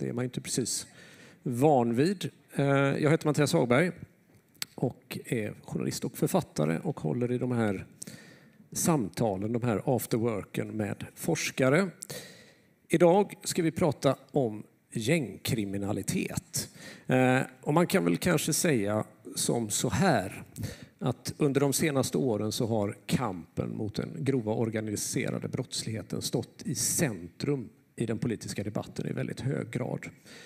Det är man inte precis van vid. Jag heter Mattias Hagberg och är journalist och författare och håller i de här samtalen, de här afterworken med forskare. Idag ska vi prata om gängkriminalitet. Och man kan väl kanske säga som så här att under de senaste åren så har kampen mot den grova organiserade brottsligheten stått i centrum i den politiska debatten i väldigt hög grad.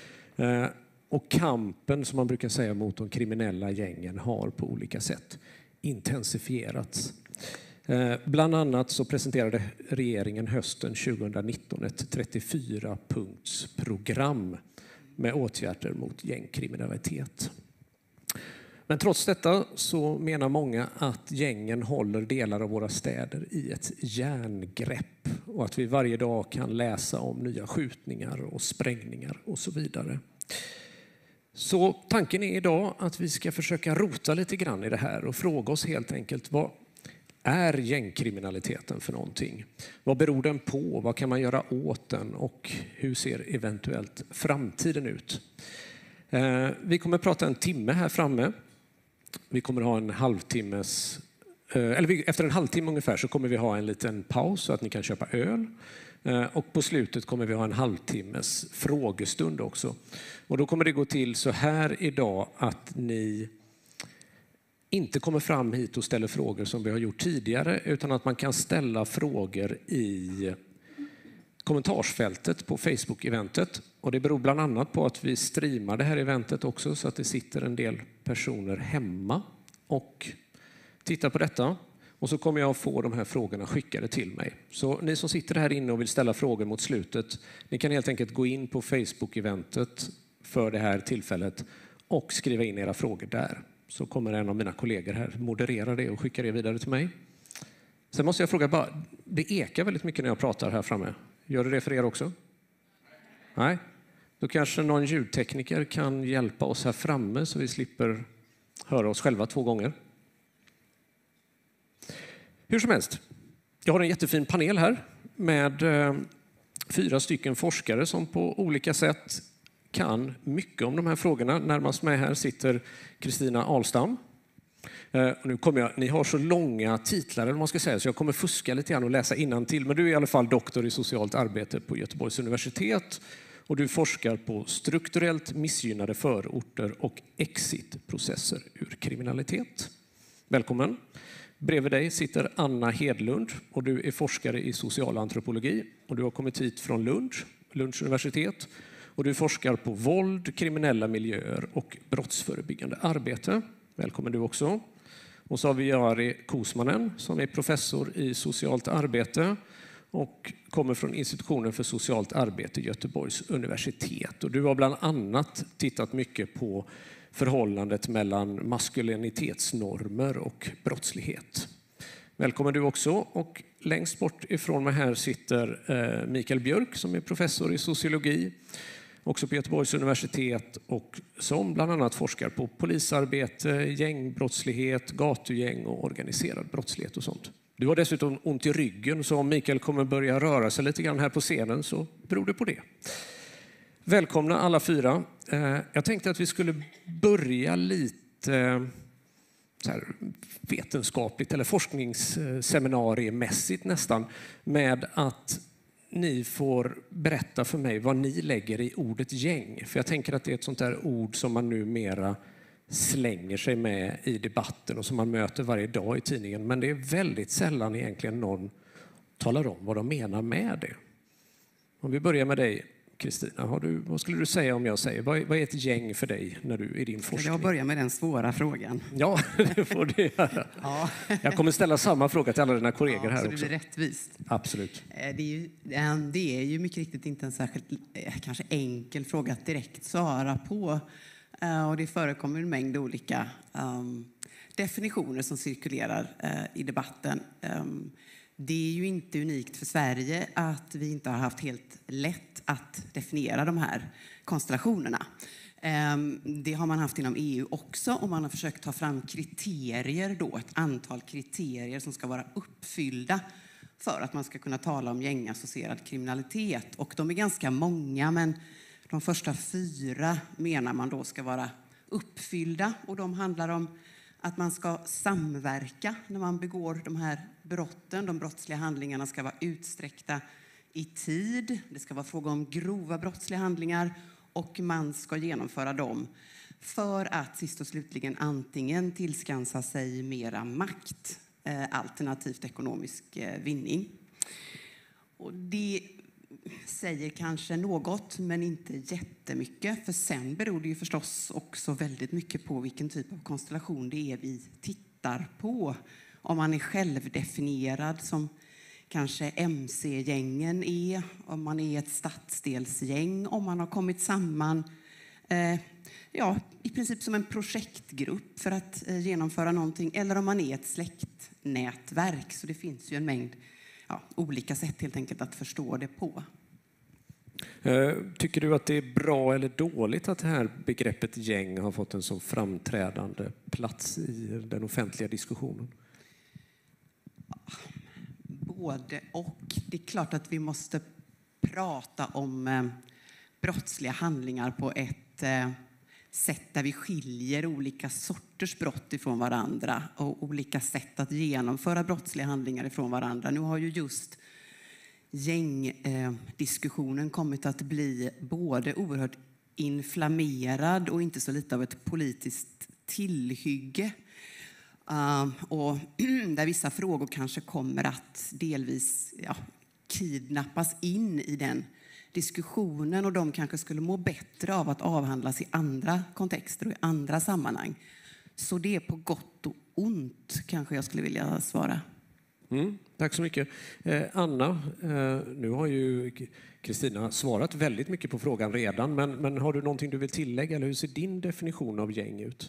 Och kampen, som man brukar säga, mot de kriminella gängen har på olika sätt intensifierats. Bland annat så presenterade regeringen hösten 2019 ett 34-punktsprogram med åtgärder mot gängkriminalitet. Men trots detta så menar många att gängen håller delar av våra städer i ett järngrepp och att vi varje dag kan läsa om nya skjutningar och sprängningar och så vidare. Så tanken är idag att vi ska försöka rota lite grann i det här och fråga oss helt enkelt: vad är gängkriminaliteten för någonting? Vad beror den på? Vad kan man göra åt den? Och hur ser eventuellt framtiden ut? Vi kommer att prata en timme här framme. Vi kommer ha en halvtimmes... efter en halvtimme ungefär så kommer vi ha en liten paus så att ni kan köpa öl. Och på slutet kommer vi ha en halvtimmes frågestund också. Och då kommer det gå till så här idag att ni inte kommer fram hit och ställer frågor som vi har gjort tidigare, utan att man kan ställa frågor i kommentarsfältet på Facebook-eventet. Och det beror bland annat på att vi streamar det här eventet också, så att det sitter en del personer hemma och tittar på detta. Och så kommer jag att få de här frågorna skickade till mig. Så ni som sitter här inne och vill ställa frågor mot slutet, ni kan helt enkelt gå in på Facebook-eventet för det här tillfället och skriva in era frågor där. Så kommer en av mina kollegor här moderera det och skicka det vidare till mig. Sen måste jag fråga, det ekar väldigt mycket när jag pratar här framme. Gör det för er också? Nej? Då kanske någon ljudtekniker kan hjälpa oss här framme så vi slipper höra oss själva 2 gånger. Hur som helst, jag har en jättefin panel här med 4 stycken forskare som på olika sätt kan mycket om de här frågorna. Närmast mig här sitter Kristina Ahlstam. Nu ni har så långa titlar, eller man ska säga, så jag kommer fuska lite grann och läsa innantill. Men du är i alla fall doktor i socialt arbete på Göteborgs universitet. Och du forskar på strukturellt missgynnade förorter och exitprocesser ur kriminalitet. Välkommen. Bredvid dig sitter Anna Hedlund och du är forskare i socialantropologi. Och du har kommit hit från Lunds universitet. Och du forskar på våld, kriminella miljöer och brottsförebyggande arbete. Välkommen du också. Och så har vi Jari Kuusmanen som är professor i socialt arbete och kommer från institutionen för socialt arbete i Göteborgs universitet. Och du har bland annat tittat mycket på förhållandet mellan maskulinitetsnormer och brottslighet. Välkommen du också. Och längst bort ifrån mig här sitter Mikael Björk som är professor i sociologi, också på Göteborgs universitet, och som bland annat forskar på polisarbete, gängbrottslighet, gatugäng och organiserad brottslighet och sånt. Du har dessutom ont i ryggen, så om Mikael kommer börja röra sig lite grann här på scenen så beror det på det. Välkomna alla 4. Jag tänkte att vi skulle börja lite så här vetenskapligt eller forskningsseminariemässigt nästan med att ni får berätta för mig vad ni lägger i ordet gäng. För jag tänker att det är ett sånt där ord som man numera slänger sig med i debatten och som man möter varje dag i tidningen. Men det är väldigt sällan egentligen någon talar om vad de menar med det. Om vi börjar med dig, Kristina. Vad skulle du säga om jag säger? Vad är ett gäng för dig när du i din forskning? Jag börjar med den svåra frågan. Ja, det får du göra. Ja. Jag kommer ställa samma fråga till alla dina kollegor här så också. Så det blir rättvist. Absolut. Det är ju mycket riktigt inte en särskilt kanske enkel fråga att direkt svara på. Och det förekommer en mängd olika definitioner som cirkulerar i debatten. Det är ju inte unikt för Sverige att vi inte har haft helt lätt att definiera de här konstellationerna. Det har man haft inom EU också, och man har försökt ta fram kriterier då, ett antal kriterier som ska vara uppfyllda för att man ska kunna tala om gängassocierad kriminalitet. Och de är ganska många, men De första 4 menar man då ska vara uppfyllda, och de handlar om att man ska samverka när man begår de här brotten. De brottsliga handlingarna ska vara utsträckta i tid. Det ska vara fråga om grova brottsliga handlingar, och man ska genomföra dem för att sist och slutligen antingen tillskansa sig mera makt, alternativt ekonomisk vinning. Och det säger kanske något, men inte jättemycket. För sen beror det ju förstås också väldigt mycket på vilken typ av konstellation det är vi tittar på. Om man är självdefinierad som kanske MC-gängen är, om man är ett stadsdelsgäng, om man har kommit samman i princip som en projektgrupp för att genomföra någonting, eller om man är ett släktnätverk. Så det finns ju en mängd olika sätt helt enkelt att förstå det på. Tycker du att det är bra eller dåligt att det här begreppet gäng har fått en så framträdande plats i den offentliga diskussionen? Både och. Det är klart att vi måste prata om brottsliga handlingar på ett sätt där vi skiljer olika sorters brott ifrån varandra och olika sätt att genomföra brottsliga handlingar ifrån varandra. Nu har ju just gängdiskussionen kommit att bli både oerhört inflammerad och inte så lite av ett politiskt tillhygge. Och där vissa frågor kanske kommer att delvis kidnappas in i den diskussionen, och de kanske skulle må bättre av att avhandlas i andra kontexter och i andra sammanhang. Så det är på gott och ont, kanske jag skulle vilja svara. Tack så mycket. Anna, nu har ju Kristina svarat väldigt mycket på frågan redan, men har du någonting du vill tillägga, eller hur ser din definition av gäng ut?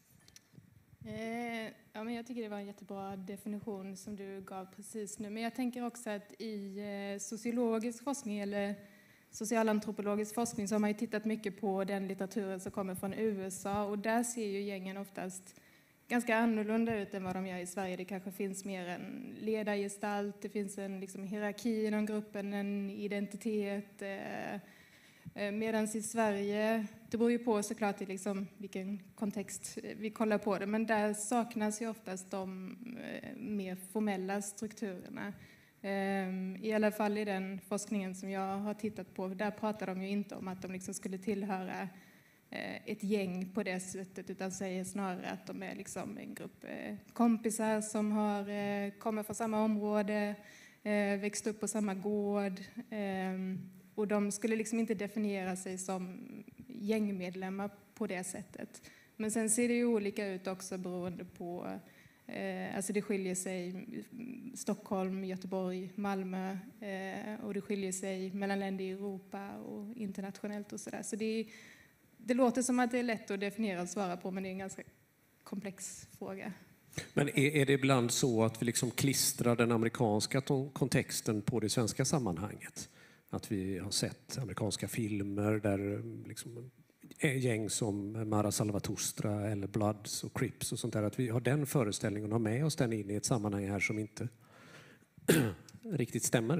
Ja, men jag tycker det var en jättebra definition som du gav precis nu. Men jag tänker också att i sociologisk forskning eller socialantropologisk forskning så har man ju tittat mycket på den litteraturen som kommer från USA. Och där ser ju gängen oftast ganska annorlunda ut än vad de gör i Sverige. Det kanske finns mer en ledargestalt, det finns en hierarki inom gruppen, en identitet. Medan i Sverige, det beror ju på såklart i vilken kontext vi kollar på det, men där saknas ju oftast de mer formella strukturerna. I alla fall i den forskningen som jag har tittat på, där pratar de ju inte om att de skulle tillhöra ett gäng på det sättet, utan säger snarare att de är en grupp kompisar som kommer från samma område, växt upp på samma gård. Och de skulle inte definiera sig som gängmedlemmar på det sättet. Men sen ser det ju olika ut också beroende på, det skiljer sig Stockholm, Göteborg, Malmö, och det skiljer sig mellan länder i Europa och internationellt och sådär. Så det låter som att det är lätt att definiera och svara på, men det är en ganska komplex fråga. Men är det ibland så att vi klistrar den amerikanska kontexten på det svenska sammanhanget? Att vi har sett amerikanska filmer där gäng som Mara Salvatostra eller Bloods och Crips och sånt där, att vi har den föreställningen och har med oss den in i ett sammanhang här som inte riktigt stämmer?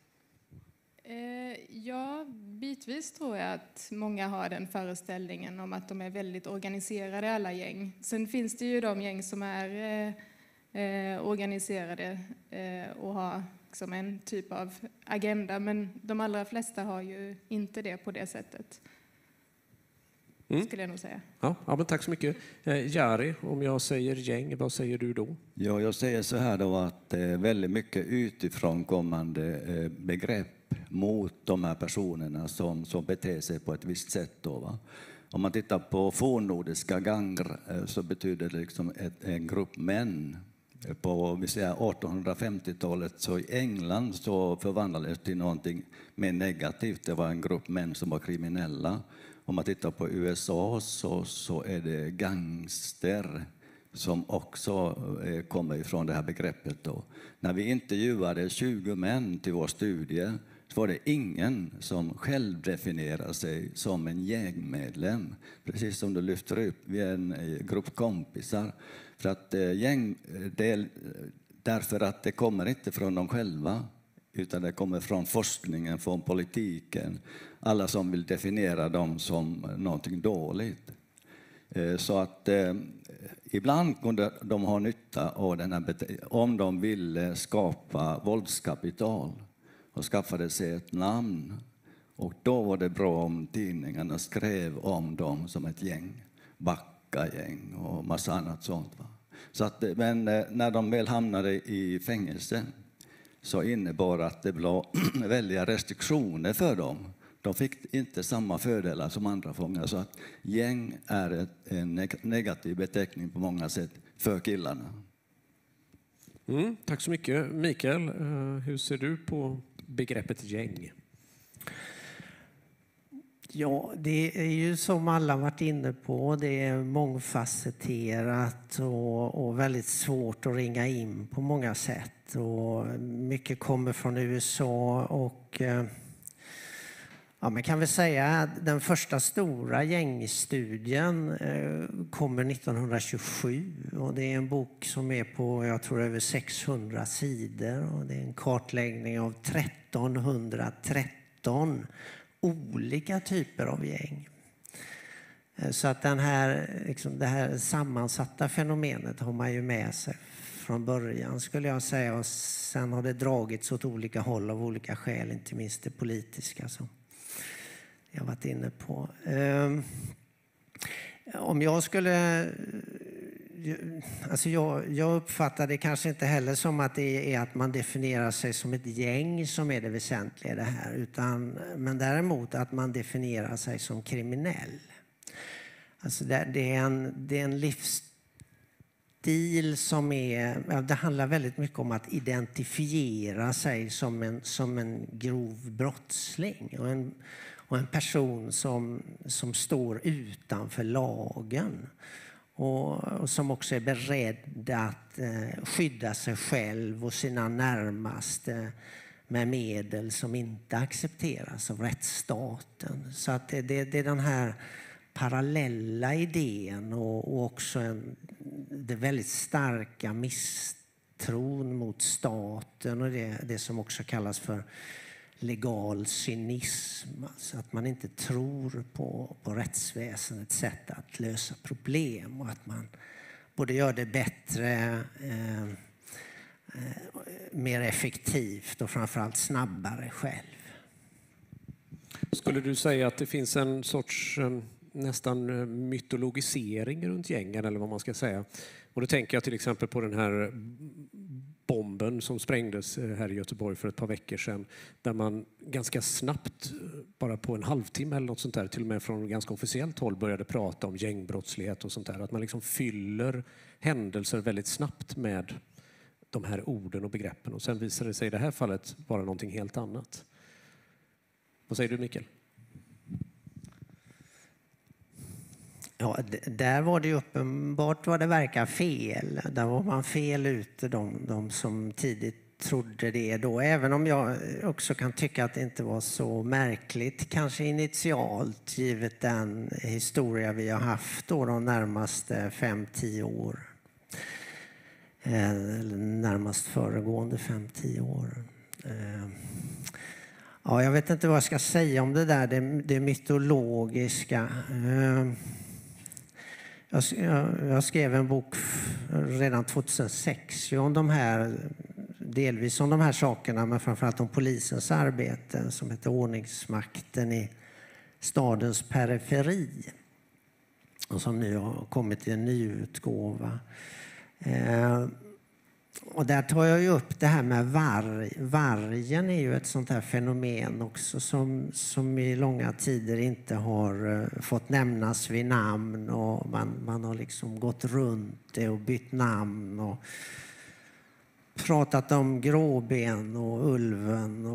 Ja, bitvis tror jag att många har den föreställningen om att de är väldigt organiserade, alla gäng. Sen finns det ju de gäng som är organiserade och har en typ av agenda, men de allra flesta har ju inte det på det sättet. Skulle jag nog säga. Ja, men tack så mycket. Jari, om jag säger gäng, vad säger du då? Ja, jag säger så här då, att det är väldigt mycket utifrån kommande begrepp mot de här personerna som beter sig på ett visst sätt då, va? Om man tittar på fornnordiska ganger så betyder det en grupp män. På 1850-talet så i England så förvandlades det till någonting mer negativt. Det var en grupp män som var kriminella. Om man tittar på USA så är det gangster som också kommer ifrån det här begreppet då. När vi intervjuade 20 män till vår studie så var det ingen som själv definierar sig som en gängmedlem. Precis som du lyfter upp, vi är en grupp kompisar. För att därför att det kommer inte från dem själva. utan det kommer från forskningen, från politiken. Alla som vill definiera dem som någonting dåligt. Så att ibland kunde de ha nytta av den här om de ville skapa våldskapital och skaffade sig ett namn. Och då var det bra om tidningarna skrev om dem som ett gäng, Backagäng och massa annat sånt. Va? Så att, men när de väl hamnade i fängelse så innebar att det blev väldiga restriktioner för dem. De fick inte samma fördelar som andra fångar. Så att gäng är en negativ beteckning på många sätt för killarna. Tack så mycket. Mikael, hur ser du på begreppet gäng? Ja, det är ju som alla varit inne på, det är mångfacetterat och väldigt svårt att ringa in på många sätt. Och mycket kommer från USA och ja, man kan väl säga att den första stora gängstudien kommer 1927 och det är en bok som är på, jag tror, över 600 sidor och det är en kartläggning av 1313 olika typer av gäng. Så att den här, liksom det här sammansatta fenomenet har man ju med sig från början, skulle jag säga. Och sen har det dragits åt olika håll av olika skäl, inte minst det politiska som jag har varit inne på. Om jag skulle... Alltså jag uppfattar det kanske inte heller som att det är att man definierar sig som ett gäng som är det väsentliga i det här. Men däremot att man definierar sig som kriminell. Alltså det är en livsstil som är... Det handlar väldigt mycket om att identifiera sig som en grov brottsling. Och en person som står utanför lagen. Och som också är beredd att skydda sig själv och sina närmaste med medel som inte accepteras av rättsstaten. Så att det är den här parallella idén och också det väldigt starka misstron mot staten och det som också kallas för legal cynism, alltså att man inte tror på rättsväsendets sätt att lösa problem och att man både gör det bättre, mer effektivt och framförallt snabbare själv. Skulle du säga att det finns en sorts nästan mytologisering runt gängen eller vad man ska säga? Och då tänker jag till exempel på den här bomben som sprängdes här i Göteborg för ett par veckor sedan, där man ganska snabbt, bara på en halvtimme eller något sånt där, till och med från ganska officiellt håll började prata om gängbrottslighet och sånt där. Att man liksom fyller händelser väldigt snabbt med de här orden och begreppen och sen visar det sig i det här fallet vara någonting helt annat. Vad säger du, Mikael? Ja, där var det ju uppenbart vad det verkar fel. Där var man fel ute, de som tidigt trodde det då. Även om jag också kan tycka att det inte var så märkligt, kanske initialt, givet den historia vi har haft då de närmaste 5-10 år. Eller närmast föregående 5-10 år. Ja, jag vet inte vad jag ska säga om det där, det mytologiska. Jag skrev en bok redan 2006 om de här, delvis om de här sakerna, men framförallt om polisens arbete som heter Ordningsmakten i stadens periferi och som nu har kommit i en ny utgåva. Och där tar jag ju upp det här med vargen är ju ett sånt här fenomen också som i långa tider inte har fått nämnas vid namn och man har liksom gått runt det och bytt namn och pratat om gråben och ulven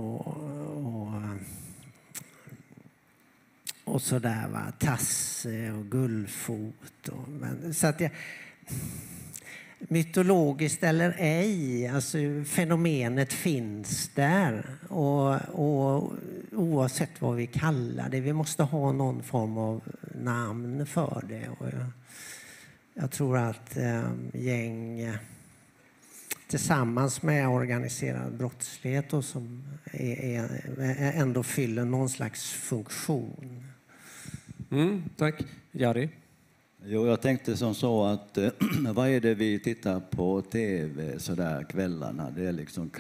och sådär, va, Tasse och Gullfot så att mytologiskt eller ej, alltså fenomenet finns där och oavsett vad vi kallar det, vi måste ha någon form av namn för det. Och jag tror att gäng tillsammans med organiserad brottslighet och som ändå fyller någon slags funktion. Tack. Jari? Jo, jag tänkte som så att vad är det vi tittar på tv så där kvällarna? Det är liksom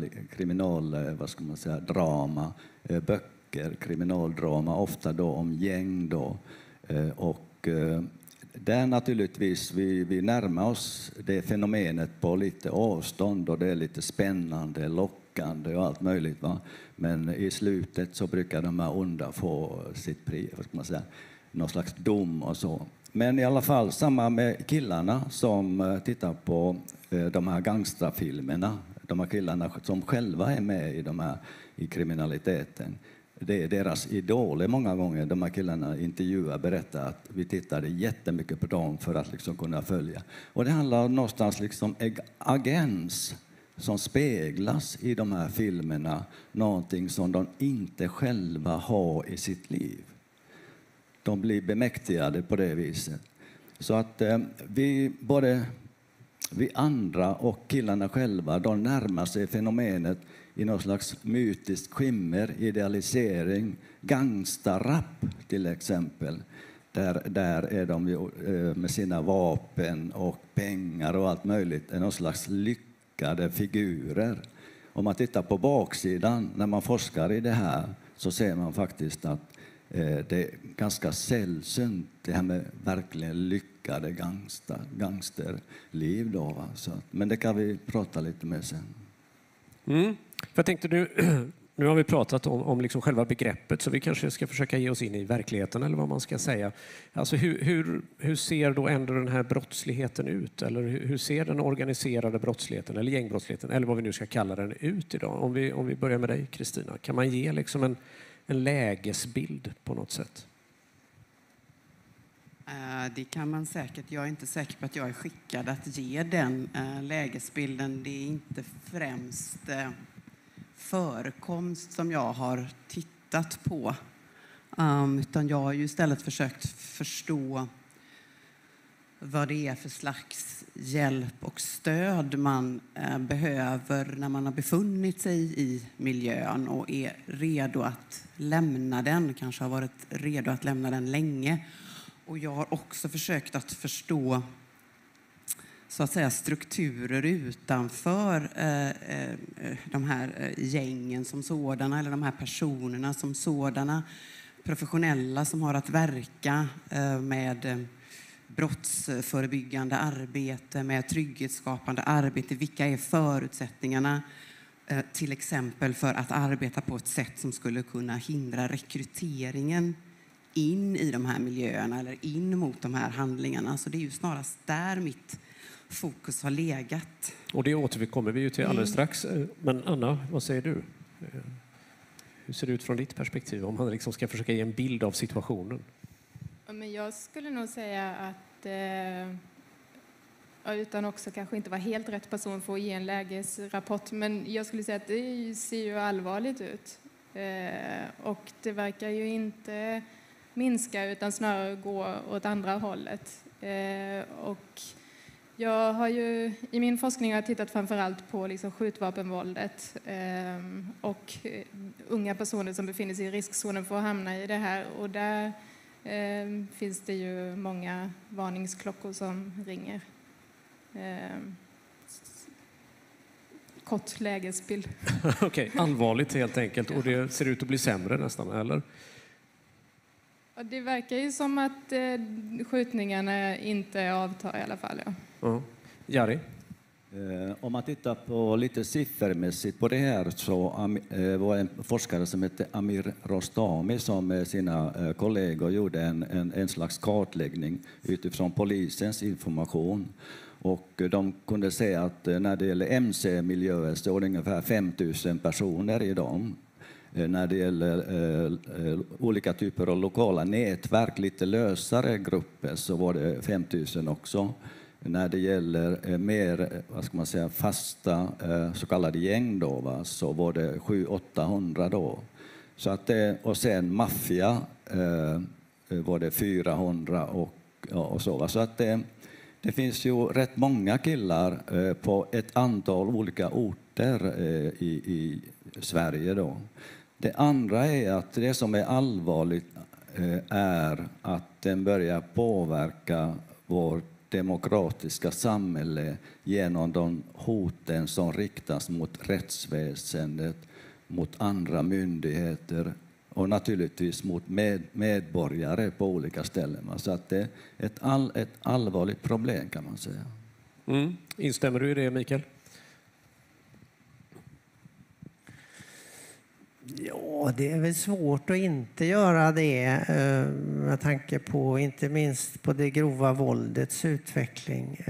vad ska man säga, drama, böcker, kriminaldrama, ofta då om gäng då. Och där naturligtvis vi närmar oss det fenomenet på lite avstånd och det är lite spännande, lockande och allt möjligt, va? Men i slutet så brukar de här onda få sitt pris, vad ska man säga, någon slags dom och så. Men i alla fall samma med killarna som tittar på de här gangsterfilmerna, de här killarna som själva är med i kriminaliteten. Det är deras idoler många gånger. De här killarna intervjuar, berättar att vi tittade jättemycket på dem för att liksom kunna följa. Och det handlar någonstans liksom agens som speglas i de här filmerna, någonting som de inte själva har i sitt liv. De blir bemäktigade på det viset. Så att både vi andra och killarna själva, de närmar sig fenomenet i någon slags mytisk skimmer, idealisering, gangsterrap till exempel. Där är de med sina vapen och pengar och allt möjligt, någon slags lyckade figurer. Om man tittar på baksidan, när man forskar i det här, så ser man faktiskt att det är ganska sällsynt det här med verkligen lyckade gangsterliv då, va? Så, men det kan vi prata lite med sen. För jag tänkte nu har vi pratat om liksom själva begreppet, så vi kanske ska försöka ge oss in i verkligheten eller vad man ska säga. Alltså hur ser då ändå den här brottsligheten ut? Eller hur ser den organiserade brottsligheten eller gängbrottsligheten eller vad vi nu ska kalla den ut idag? Om vi börjar med dig, Kristina. Kan man ge liksom en lägesbild på något sätt? Det kan man säkert. Jag är inte säker på att jag är skickad att ge den lägesbilden. Det är inte främst förekomst som jag har tittat på. Utan jag har ju istället försökt förstå vad det är för slags hjälp och stöd man behöver när man har befunnit sig i miljön och är redo att lämna den, kanske har varit redo att lämna den länge. Och jag har också försökt att förstå så att säga strukturer utanför de här gängen som sådana, eller de här personerna som sådana, professionella som har att verka med brottsförebyggande arbete, med trygghetsskapande arbete. Vilka är förutsättningarna till exempel för att arbeta på ett sätt som skulle kunna hindra rekryteringen in i de här miljöerna eller in mot de här handlingarna. Så det är ju snarast där mitt fokus har legat. Och det återkommer vi ju till alldeles strax. Men Anna, vad säger du? Hur ser det ut från ditt perspektiv om man liksom ska försöka ge en bild av situationen? Men jag skulle nog säga att utan också kanske inte vara helt rätt person för att ge en lägesrapport, men jag skulle säga att det ser ju allvarligt ut. Och det verkar ju inte minska utan snarare gå åt andra hållet. Och jag har ju i min forskning har tittat framförallt på liksom skjutvapenvåldet och unga personer som befinner sig i riskzonen för att hamna i det här. Och där finns det ju många varningsklockor som ringer. Kort lägesbild. Okej, allvarligt helt enkelt. Och det ser ut att bli sämre nästan, eller? Ja, det verkar ju som att skjutningarna inte avtar i alla fall. Ja. Jari? Om man tittar på lite siffermässigt på det här så var en forskare som heter Amir Rostami som med sina kollegor gjorde en slags kartläggning utifrån polisens information. Och de kunde säga att när det gäller MC-miljöer så är det ungefär 5 000 personer i dem. När det gäller olika typer av lokala nätverk, lite lösare grupper, så var det 5 000 också. När det gäller mer, vad ska man säga, fasta så kallade gäng då, va, så var det 700-800 då. Så att och sen maffia var det 400 och så. Va. Så att Det finns ju rätt många killar på ett antal olika orter i Sverige då. Det andra är att det som är allvarligt är att den börjar påverka vårt demokratiska samhälle genom de hoten som riktas mot rättsväsendet, mot andra myndigheter och naturligtvis mot medborgare på olika ställen. Så att det är ett allvarligt problem, kan man säga. Instämmer du i det, Mikael? Ja, det är väl svårt att inte göra det med tanke på inte minst på det grova våldets utveckling.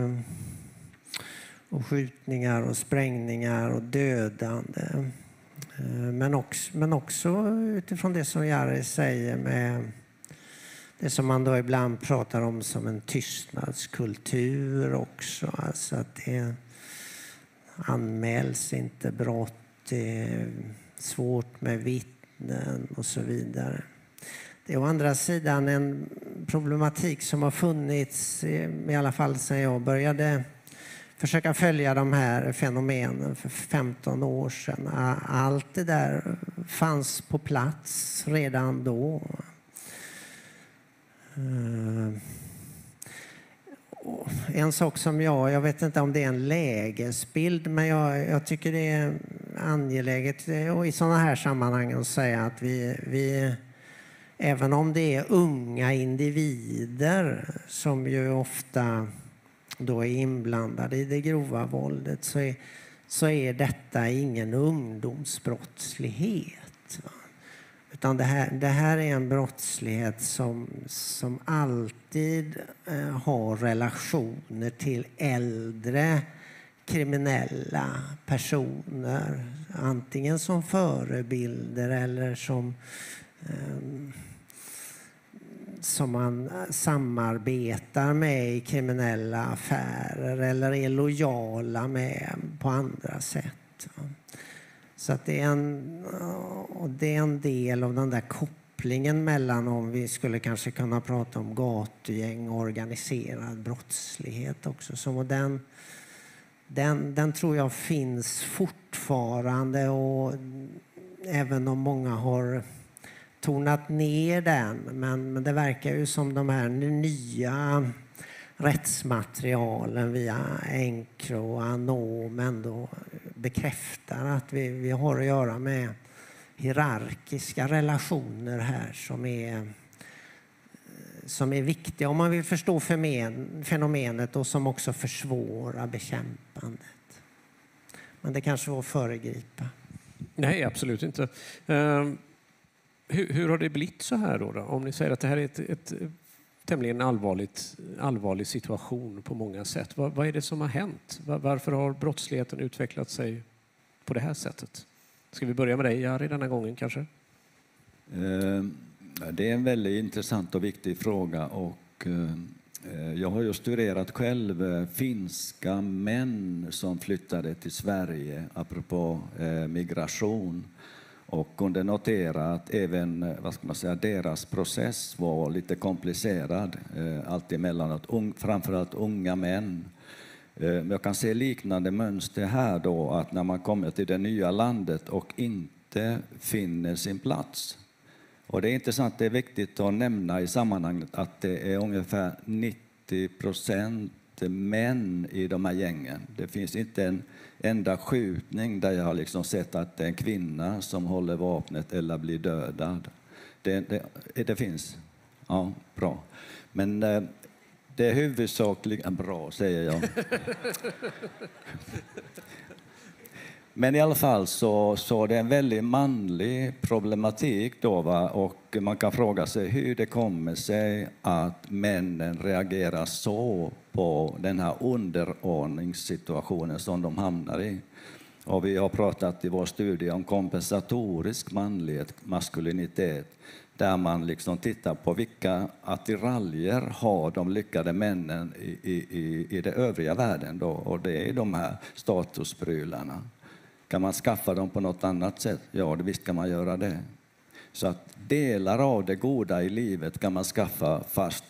Och skjutningar och sprängningar och dödande. Men också utifrån det som Jari säger med det som man då ibland pratar om som en tystnadskultur också. Alltså att det anmäls inte brott, det är svårt med vittnen och så vidare. Det är å andra sidan en problematik som har funnits i alla fall sedan jag började försöka följa de här fenomenen för 15 år sedan. Allt det där fanns på plats redan då. En sak som jag vet inte om det är en lägesbild, men jag tycker det är angeläget och i sådana här sammanhang att säga att vi även om det är unga individer som ju ofta då är inblandade i det grova våldet, så är detta ingen ungdomsbrottslighet. Utan det här är en brottslighet som alltid har relationer till äldre kriminella personer. Antingen som förebilder eller som man samarbetar med i kriminella affärer eller är lojala med på andra sätt. Så att det är en del av den där kopplingen mellan, om vi skulle kanske kunna prata om gatugäng och organiserad brottslighet också. Så den tror jag finns fortfarande, och även om många har tonat ner den, men det verkar ju som de här nya rättsmaterialen via Encro och Anom ändå bekräftar att vi har att göra med hierarkiska relationer här som är viktiga om man vill förstå fenomenet och som också försvårar bekämpandet. Men det kanske var att föregripa. Nej, absolut inte. Hur har det blivit så här då? Om ni säger att det här är ett tämligen allvarlig situation på många sätt. Vad är det som har hänt? Varför har brottsligheten utvecklat sig på det här sättet? Ska vi börja med dig, Jari, denna gången kanske? Det är en väldigt intressant och viktig fråga, och jag har ju studerat själv finska män som flyttade till Sverige apropå migration, och kunde notera att även deras process var lite komplicerad, allt emellanåt, framförallt unga män. Men jag kan se liknande mönster här då, att när man kommer till det nya landet och inte finner sin plats. Och det är intressant, det är viktigt att nämna i sammanhanget att det är ungefär 90% män i de här gängen. Det finns inte en enda skjutning där jag har liksom sett att det är en kvinna som håller vapnet eller blir dödad. Det finns. Ja, bra. Men det är huvudsakligen bra, säger jag. Men i alla fall så det är en väldigt manlig problematik då, va? Och man kan fråga sig hur det kommer sig att männen reagerar så på den här underordningssituationen som de hamnar i. Och vi har pratat i vår studie om kompensatorisk manlighet, maskulinitet, där man liksom tittar på vilka attiraljer har de lyckade männen i det övriga världen då, och det är de här statusprylarna. Kan man skaffa dem på något annat sätt? Ja, visst kan man göra det. Så att delar av det goda i livet kan man skaffa fast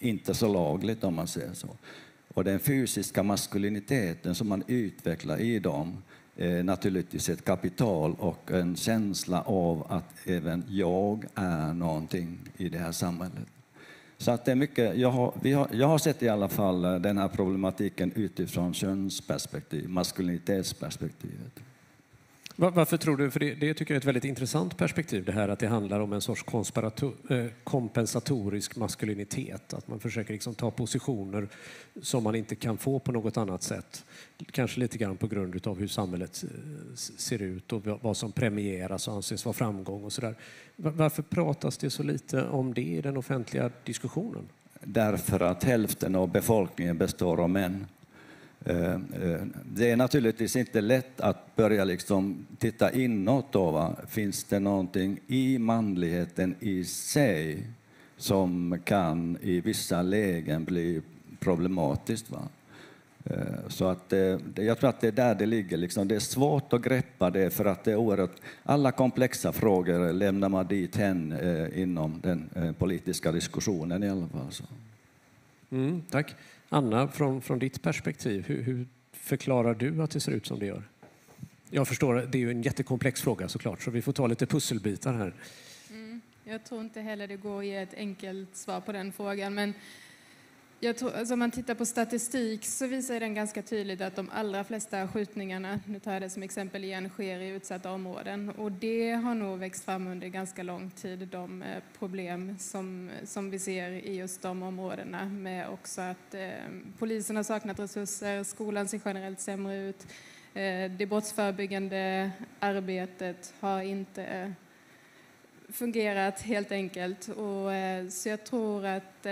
inte så lagligt om man säger så. Och den fysiska maskuliniteten som man utvecklar i dem är naturligtvis ett kapital och en känsla av att även jag är någonting i det här samhället. Så att det är mycket, jag har sett i alla fall den här problematiken utifrån könsperspektiv, maskulinitetsperspektivet. Varför tror du, för det tycker jag är ett väldigt intressant perspektiv, det här att det handlar om en sorts kompensatorisk maskulinitet, att man försöker liksom ta positioner som man inte kan få på något annat sätt. Kanske lite grann på grund av hur samhället ser ut och vad som premieras och anses vara framgång och sådär. Varför pratas det så lite om det i den offentliga diskussionen? Därför att hälften av befolkningen består av män. Det är naturligtvis inte lätt att börja liksom titta inåt då, va? Finns det någonting i manligheten i sig som kan i vissa lägen bli problematiskt, va? Så att jag tror att det är där det ligger liksom. Det är svårt att greppa det för att det är oerhört, alla komplexa frågor lämnar man dit hen inom den politiska diskussionen i alla fall så. Tack. Anna, från ditt perspektiv, hur förklarar du att det ser ut som det gör? Jag förstår, det är ju en jättekomplex fråga såklart, så vi får ta lite pusselbitar här. Jag tror inte heller det går att ge ett enkelt svar på den frågan, men jag tror, alltså om man tittar på statistik så visar den ganska tydligt att de allra flesta skjutningarna, nu tar jag det som exempel igen, sker i utsatta områden. Och det har nog växt fram under ganska lång tid, de problem som vi ser i just de områdena, med också att polisen har saknat resurser, skolan ser generellt sämre ut, det brottsförebyggande arbetet har inte fungerat helt enkelt. Och, så jag tror att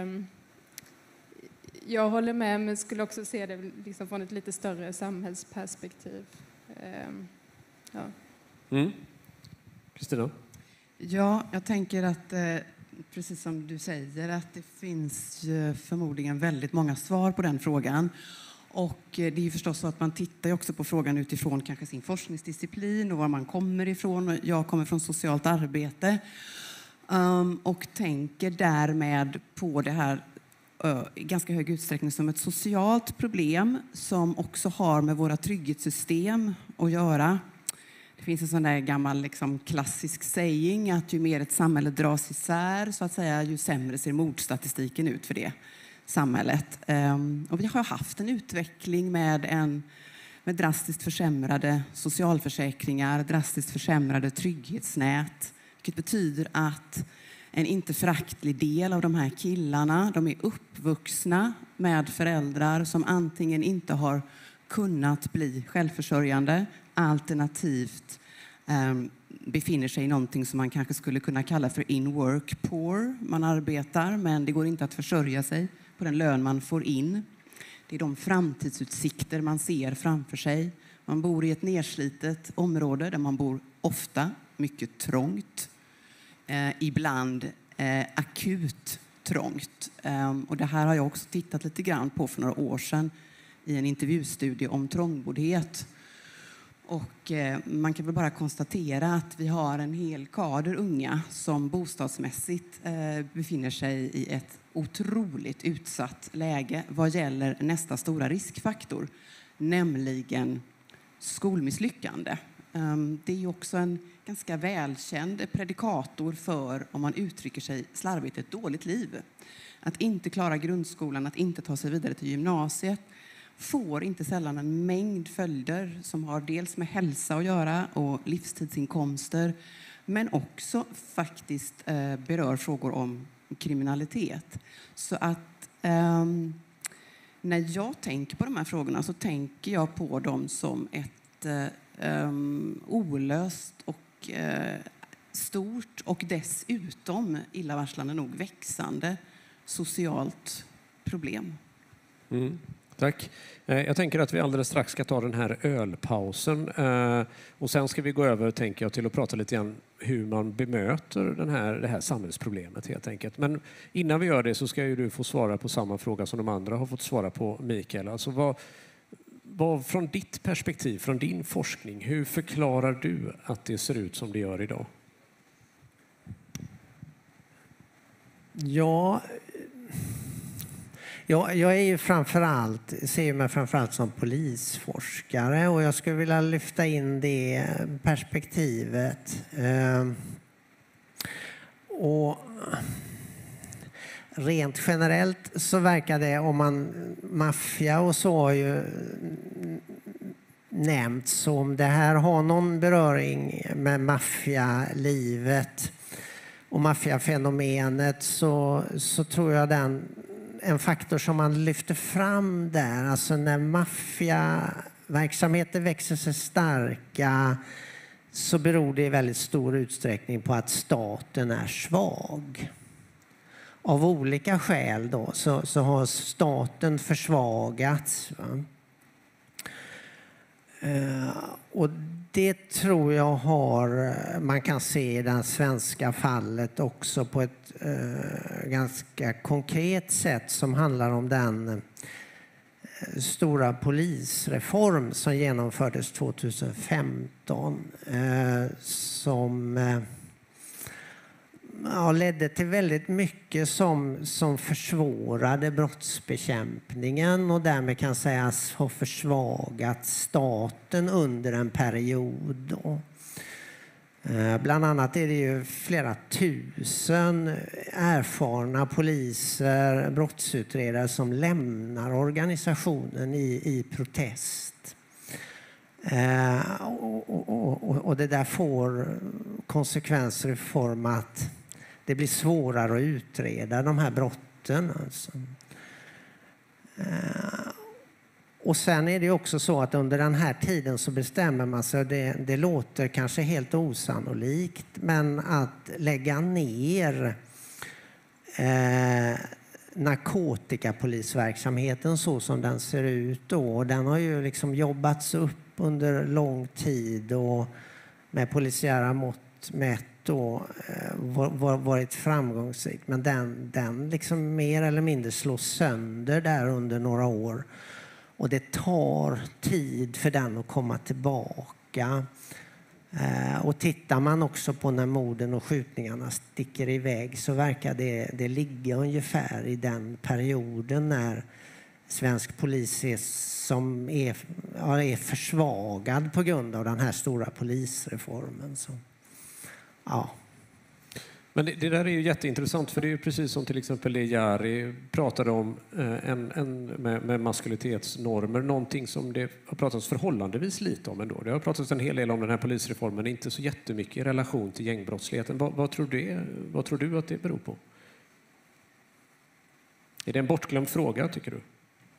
jag håller med, men skulle också se det liksom från ett lite större samhällsperspektiv. Ja. Kristina? Ja, jag tänker att precis som du säger att det finns ju förmodligen väldigt många svar på den frågan. Och det är ju förstås så att man tittar ju också på frågan utifrån kanske sin forskningsdisciplin och var man kommer ifrån. Jag kommer från socialt arbete och tänker därmed på det här i ganska hög utsträckning som ett socialt problem som också har med våra trygghetssystem att göra. Det finns en sån där gammal liksom, klassisk saying att ju mer ett samhälle dras isär så att säga, ju sämre ser mordstatistiken ut för det samhället. Och vi har haft en utveckling med drastiskt försämrade socialförsäkringar, drastiskt försämrade trygghetsnät, vilket betyder att en inte föraktlig del av de här killarna, de är uppvuxna med föräldrar som antingen inte har kunnat bli självförsörjande, alternativt befinner sig i någonting som man kanske skulle kunna kalla för in-work poor. Man arbetar, men det går inte att försörja sig på den lön man får in. Det är de framtidsutsikter man ser framför sig. Man bor i ett nedslitet område där man bor ofta mycket trångt. Ibland akut trångt. Och det här har jag också tittat lite grann på för några år sedan i en intervjustudie om trångboddhet. Och man kan väl bara konstatera att vi har en hel kader unga som bostadsmässigt befinner sig i ett otroligt utsatt läge vad gäller nästa stora riskfaktor, nämligen skolmisslyckande. Det är ju också en ganska välkänd predikator för, om man uttrycker sig slarvigt, ett dåligt liv. Att inte klara grundskolan, att inte ta sig vidare till gymnasiet får inte sällan en mängd följder som har dels med hälsa att göra och livstidsinkomster, men också faktiskt berör frågor om kriminalitet. Så att när jag tänker på de här frågorna så tänker jag på dem som ett olöst och stort och dessutom illavarslande nog växande socialt problem. Tack. Jag tänker att vi alldeles strax ska ta den här ölpausen och sen ska vi gå över, tänker jag, till att prata lite grann hur man bemöter det här samhällsproblemet helt enkelt. Men innan vi gör det så ska ju du få svara på samma fråga som de andra har fått svara på, Mikael. Alltså vad från ditt perspektiv, från din forskning, hur förklarar du att det ser ut som det gör idag? Ja, Jag är ju ser mig framförallt som polisforskare och jag skulle vilja lyfta in det perspektivet. Och rent generellt så verkar det, om man maffia och så har ju nämnt, så om det här har någon beröring med maffialivet och maffiafenomenet så tror jag en faktor som man lyfter fram där, alltså när maffiaverksamheter växer sig starka så beror det i väldigt stor utsträckning på att staten är svag. Av olika skäl då, så har staten försvagats. Va? Och det tror jag man kan se i det svenska fallet också på ett ganska konkret sätt som handlar om den stora polisreform som genomfördes 2015 som ledde till väldigt mycket som försvårade brottsbekämpningen och därmed kan sägas ha försvagat staten under en period. Bland annat är det ju flera tusen erfarna poliser, brottsutredare som lämnar organisationen i protest. Och det där får konsekvenser i form att det blir svårare att utreda de här brotten. Alltså. Och sen är det också så att under den här tiden så bestämmer man sig, det låter kanske helt osannolikt, men att lägga ner narkotikapolisverksamheten så som den ser ut då. Den har ju liksom jobbats upp under lång tid och med polisiära mått mätt då varit framgångsrik. Men den liksom mer eller mindre slås sönder där under några år. Och det tar tid för den att komma tillbaka. Och tittar man också på när morden och skjutningarna sticker iväg så verkar det ligga ungefär i den perioden när svensk polis är försvagad på grund av den här stora polisreformen. Så, ja. Men det där är ju jätteintressant, för det är ju precis som till exempel det Jari pratade om med maskulinitetsnormer, någonting som det har pratats förhållandevis lite om ändå. Det har pratats en hel del om den här polisreformen, inte så jättemycket i relation till gängbrottsligheten. Vad tror du att det beror på? Är det en bortglömd fråga, tycker du?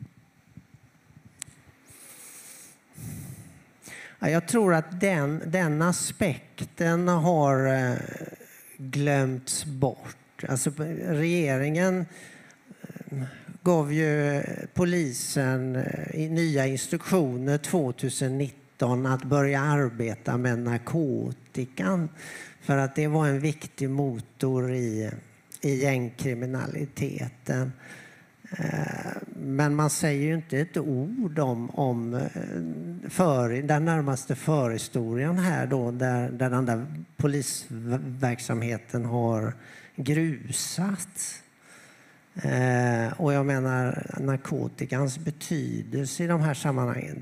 Ja, jag tror att den aspekten har glömts bort. Alltså, regeringen gav ju polisen nya instruktioner 2019 att börja arbeta med narkotikan för att det var en viktig motor i gängkriminaliteten. Men man säger ju inte ett ord om den närmaste förhistorien här då, där den där polisverksamheten har grusats. Och jag menar narkotikans betydelse i de här sammanhangen,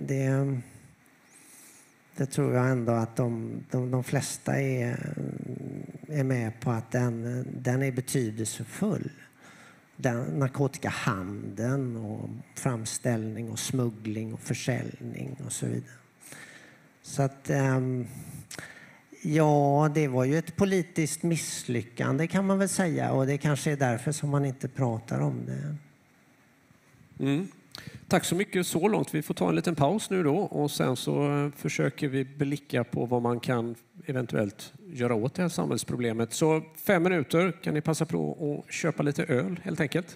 det tror jag ändå att de flesta är med på att den är betydelsefull. Narkotikahandeln och framställning och smuggling och försäljning och så vidare. Så att ja, det var ju ett politiskt misslyckande kan man väl säga, och det kanske är därför som man inte pratar om det. Mm. Tack så mycket så långt. Vi får ta en liten paus nu då och sen så försöker vi blicka på vad man kan eventuellt göra åt det här samhällsproblemet. Så 5 minuter kan ni passa på att köpa lite öl helt enkelt.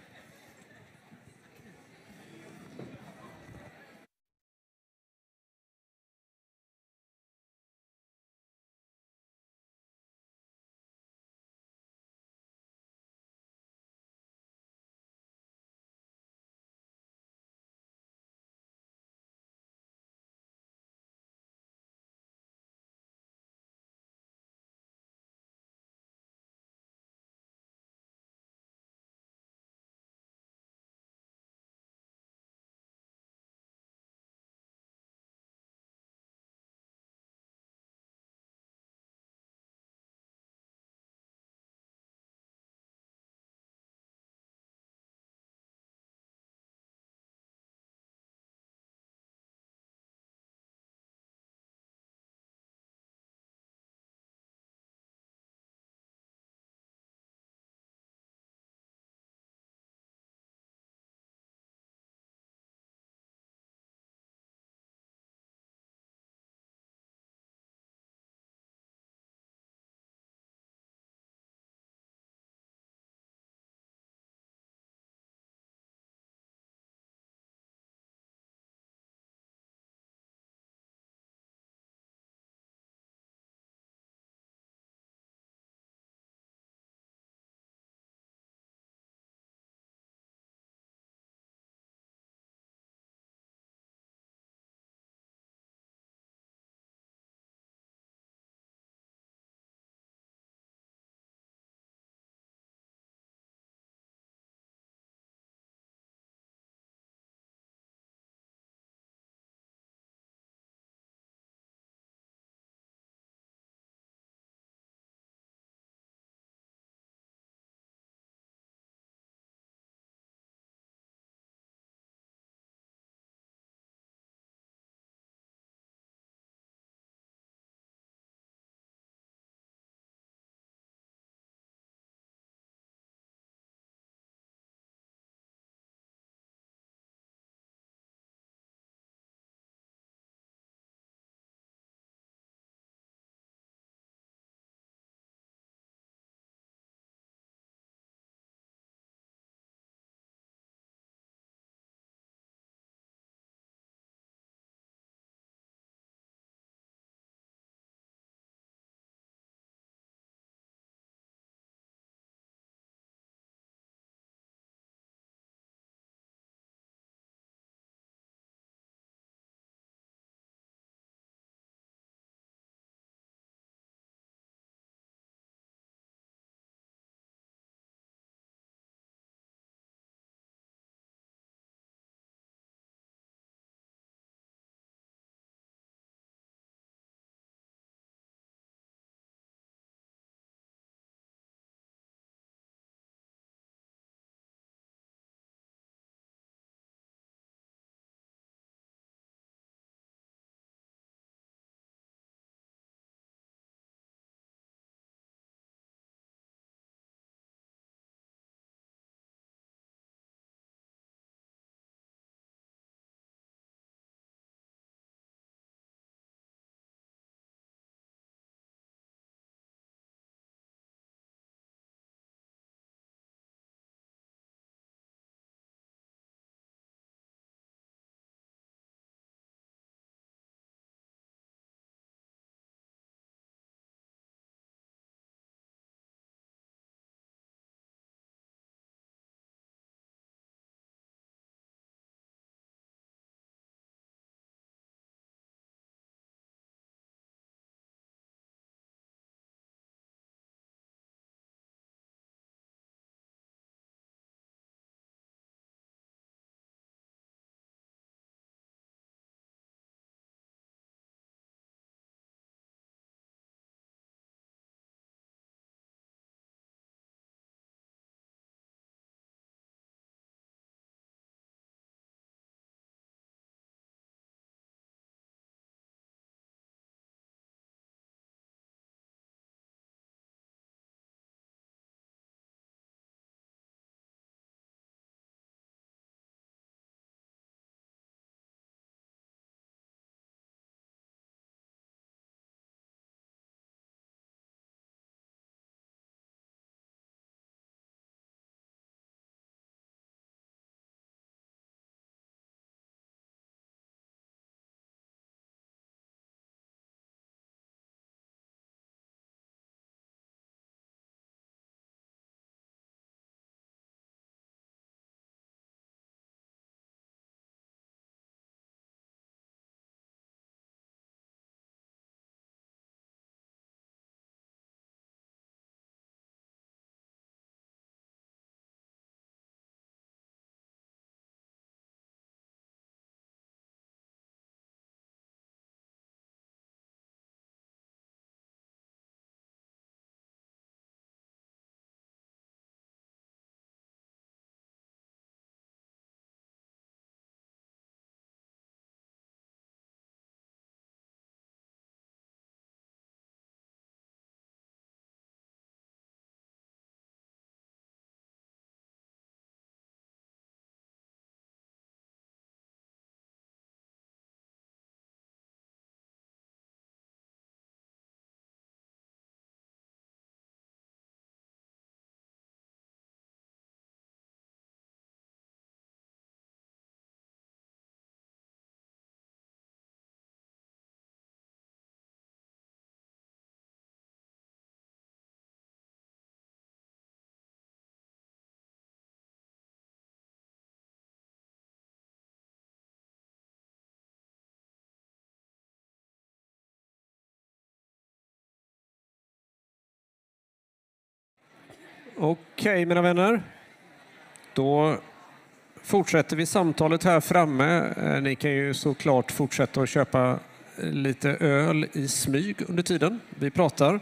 Okej, mina vänner. Då fortsätter vi samtalet här framme. Ni kan ju såklart fortsätta att köpa lite öl i smyg under tiden vi pratar.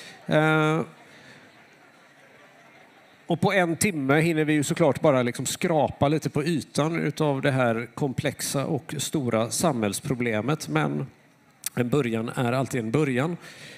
Och på en timme hinner vi ju såklart bara liksom skrapa lite på ytan utav det här komplexa och stora samhällsproblemet. Men en början är alltid en början.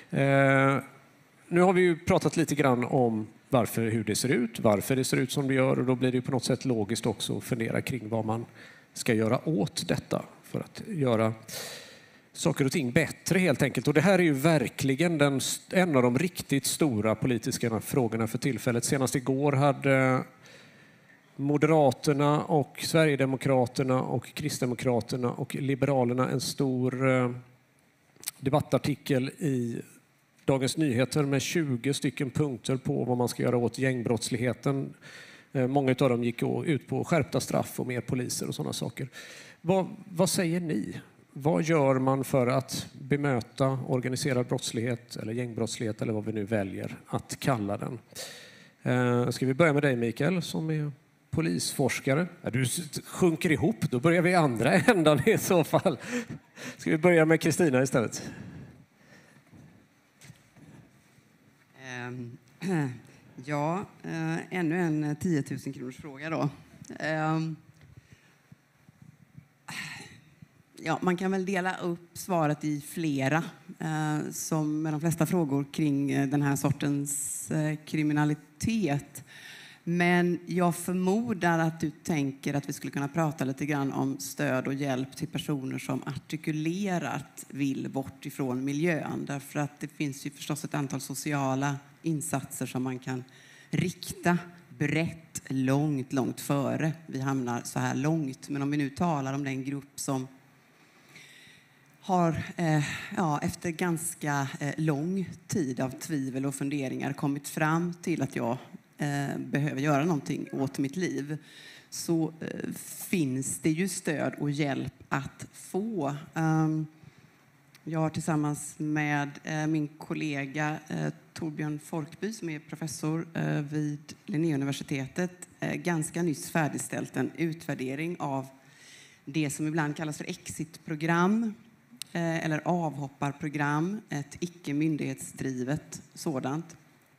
Nu har vi ju pratat lite grann om hur det ser ut som det gör, och då blir det på något sätt logiskt också att fundera kring vad man ska göra åt detta för att göra saker och ting bättre helt enkelt. Och det här är ju verkligen en av de riktigt stora politiska frågorna för tillfället. Senast igår hade Moderaterna och Sverigedemokraterna och Kristdemokraterna och Liberalerna en stor debattartikel i Dagens Nyheter med 20 stycken punkter på vad man ska göra åt gängbrottsligheten. Många av dem gick ut på skärpta straff och mer poliser och sådana saker. Vad säger ni? Vad gör man för att bemöta organiserad brottslighet eller gängbrottslighet eller vad vi nu väljer att kalla den? Ska vi börja med dig, Mikael, som är polisforskare? Du sjunker ihop, då börjar vi i andra ändan i så fall. Ska vi börja med Kristina istället? Ja, ännu en 10 000 kronors fråga då. Ja, man kan väl dela upp svaret i flera, som med de flesta frågor kring den här sortens kriminalitet. Men jag förmodar att du tänker att vi skulle kunna prata lite grann om stöd och hjälp till personer som artikulerat vill bort ifrån miljön. Därför att det finns ju förstås ett antal sociala insatser som man kan rikta brett, långt före vi hamnar så här långt. Men om vi nu talar om den grupp som har efter ganska lång tid av tvivel och funderingar kommit fram till att jag behöver göra någonting åt mitt liv, så finns det ju stöd och hjälp att få. Jag har tillsammans med min kollega Torbjörn Folkby, som är professor vid Linnéuniversitetet, ganska nyss färdigställt en utvärdering av det som ibland kallas för exitprogram eller avhopparprogram, ett icke-myndighetsdrivet sådant.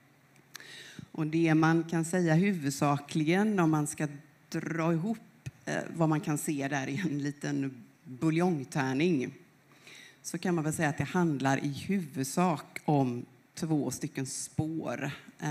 Och det man kan säga huvudsakligen, om man ska dra ihop vad man kan se där i en liten buljongtärning, så kan man väl säga att det handlar i huvudsak om 2 stycken spår.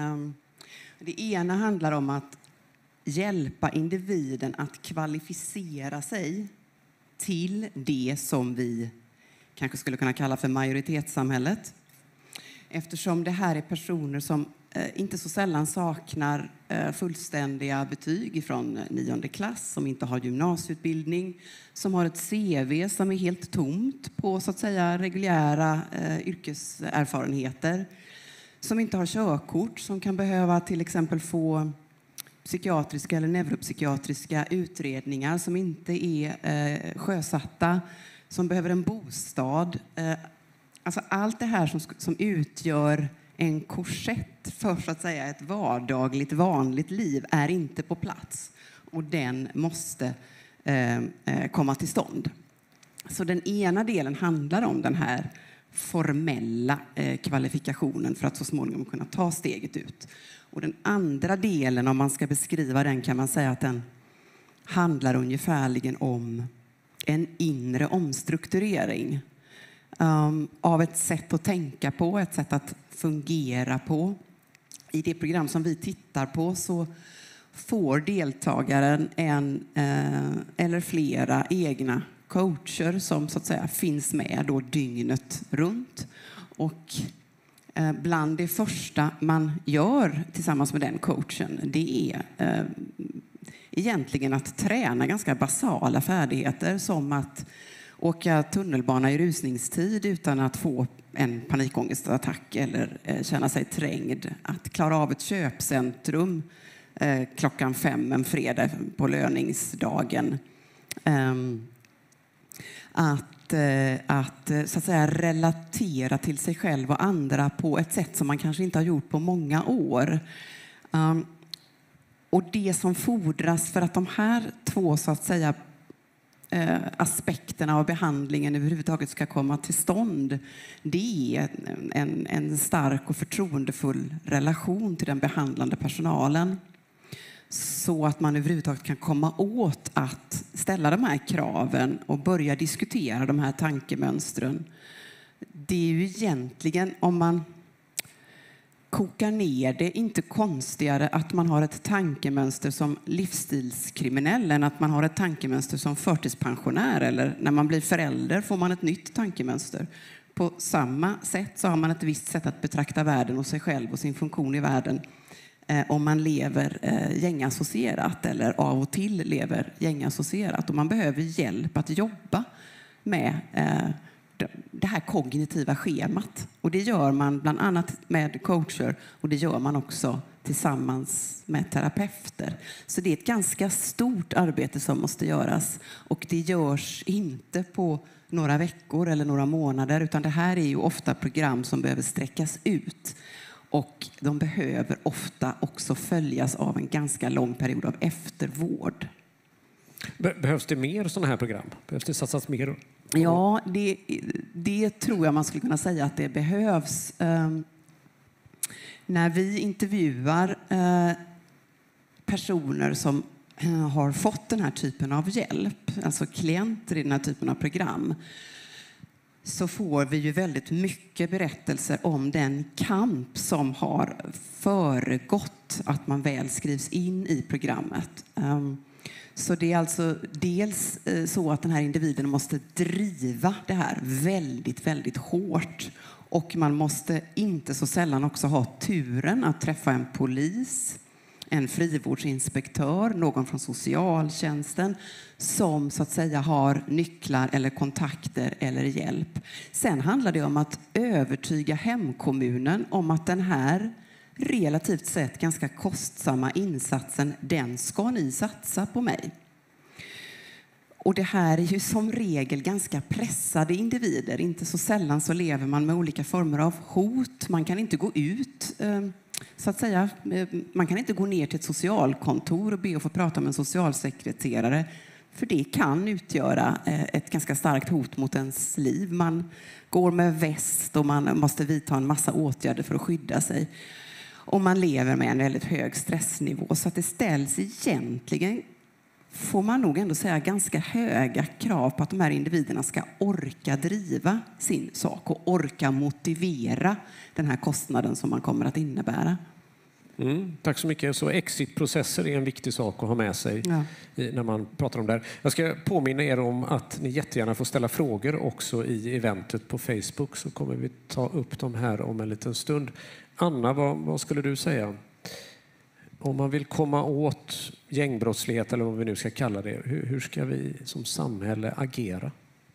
Det ena handlar om att hjälpa individen att kvalificera sig till det som vi kanske skulle kunna kalla för majoritetssamhället. Eftersom det här är personer som inte så sällan saknar fullständiga betyg från 9:e klass, som inte har gymnasieutbildning, som har ett CV som är helt tomt på så att säga reguljära yrkeserfarenheter, som inte har körkort, som kan behöva till exempel få psykiatriska eller neuropsykiatriska utredningar som inte är sjösatta, som behöver en bostad. Alltså allt det här som utgör en korsett för så att säga ett vardagligt, vanligt liv är inte på plats. Och den måste komma till stånd. Så den ena delen handlar om den här formella kvalifikationen för att så småningom kunna ta steget ut. Och den andra delen, om man ska beskriva den, kan man säga att den handlar ungefärligen om en inre omstrukturering av ett sätt att tänka på, ett sätt att fungera på. I det program som vi tittar på så får deltagaren en eller flera egna coacher som så att säga finns med då dygnet runt. Och bland det första man gör tillsammans med den coachen, det är egentligen att träna ganska basala färdigheter, som att åka tunnelbana i rusningstid utan att få en panikångestattack eller känna sig trängd. Att klara av ett köpcentrum 5:00 en fredag på löningsdagen. Att så att säga relatera till sig själv och andra på ett sätt som man kanske inte har gjort på många år. Och det som fordras för att de här två så att säga aspekterna av behandlingen överhuvudtaget ska komma till stånd, det är en stark och förtroendefull relation till den behandlande personalen. Så att man överhuvudtaget kan komma åt att ställa de här kraven och börja diskutera de här tankemönstren. Det är ju egentligen, om man kokar ner det, inte konstigare att man har ett tankemönster som livsstilskriminell än att man har ett tankemönster som förtidspensionär, eller när man blir förälder får man ett nytt tankemönster. På samma sätt så har man ett visst sätt att betrakta världen och sig själv och sin funktion i världen om man lever gängassocierat eller av och till lever gängassocierat. Och man behöver hjälp att jobba med det här kognitiva schemat. Och det gör man bland annat med coacher, och det gör man också tillsammans med terapeuter. Så det är ett ganska stort arbete som måste göras, och det görs inte på några veckor eller några månader, utan det här är ju ofta program som behöver sträckas ut, och de behöver ofta också följas av en ganska lång period av eftervård. Behövs det mer sådana här program? Behövs det satsas mer? Ja, det tror jag man skulle kunna säga att det behövs. När vi intervjuar personer som har fått den här typen av hjälp, alltså klienter i den här typen av program, så får vi ju väldigt mycket berättelser om den kamp som har föregått att man väl skrivs in i programmet. Så det är alltså dels så att den här individen måste driva det här väldigt, väldigt hårt. Och man måste inte så sällan också ha turen att träffa en polis, en frivårdsinspektör, någon från socialtjänsten som så att säga har nycklar eller kontakter eller hjälp. Sen handlar det om att övertyga hemkommunen om att den här relativt sett ganska kostsamma insatsen, den ska ni satsa på mig. Och det här är ju som regel ganska pressade individer. Inte så sällan så lever man med olika former av hot. Man kan inte gå ut, så att säga. Man kan inte gå ner till ett socialkontor och be att få prata med en socialsekreterare. För det kan utgöra ett ganska starkt hot mot ens liv. Man går med väst och man måste vidta en massa åtgärder för att skydda sig. Och man lever med en väldigt hög stressnivå. Så att det ställs egentligen, får man nog ändå säga, ganska höga krav på att de här individerna ska orka driva sin sak och orka motivera den här kostnaden som man kommer att innebära. Tack så mycket. Så exitprocesser är en viktig sak att ha med sig när man pratar om det här. Jag ska påminna er om att ni jättegärna får ställa frågor också i eventet på Facebook, så kommer vi ta upp dem här om en liten stund. Anna, vad skulle du säga? Om man vill komma åt gängbrottslighet, eller vad vi nu ska kalla det, hur ska vi som samhälle agera?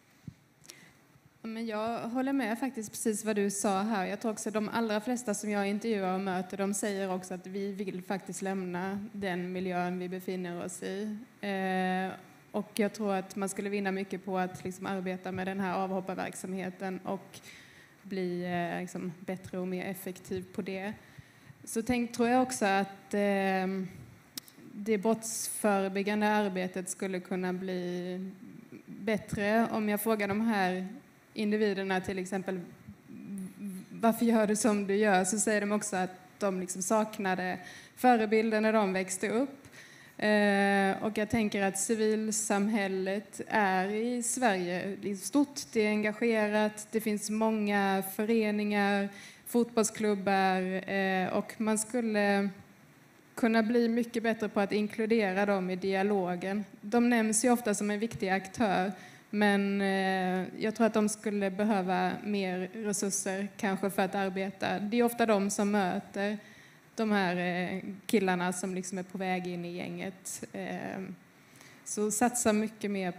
Men jag håller med faktiskt precis vad du sa här. Jag tror också att de allra flesta som jag intervjuar och möter, de säger också att vi vill faktiskt lämna den miljön vi befinner oss i. Och jag tror att man skulle vinna mycket på att liksom arbeta med den här avhopparverksamheten och bli liksom bättre och mer effektiv på det. Så tror jag också att det brottsförebyggande arbetet skulle kunna bli bättre. Om jag frågar de här individerna till exempel, varför gör du som du gör, så säger de också att de liksom saknade förebilder när de växte upp. Och jag tänker att civilsamhället är i Sverige stort, det är engagerat, det finns många föreningar, fotbollsklubbar, och man skulle kunna bli mycket bättre på att inkludera dem i dialogen. De nämns ju ofta som en viktig aktör, men jag tror att de skulle behöva mer resurser kanske för att arbeta. Det är ofta de som möter de här killarna som liksom är på väg in i gänget. Så satsa mycket mer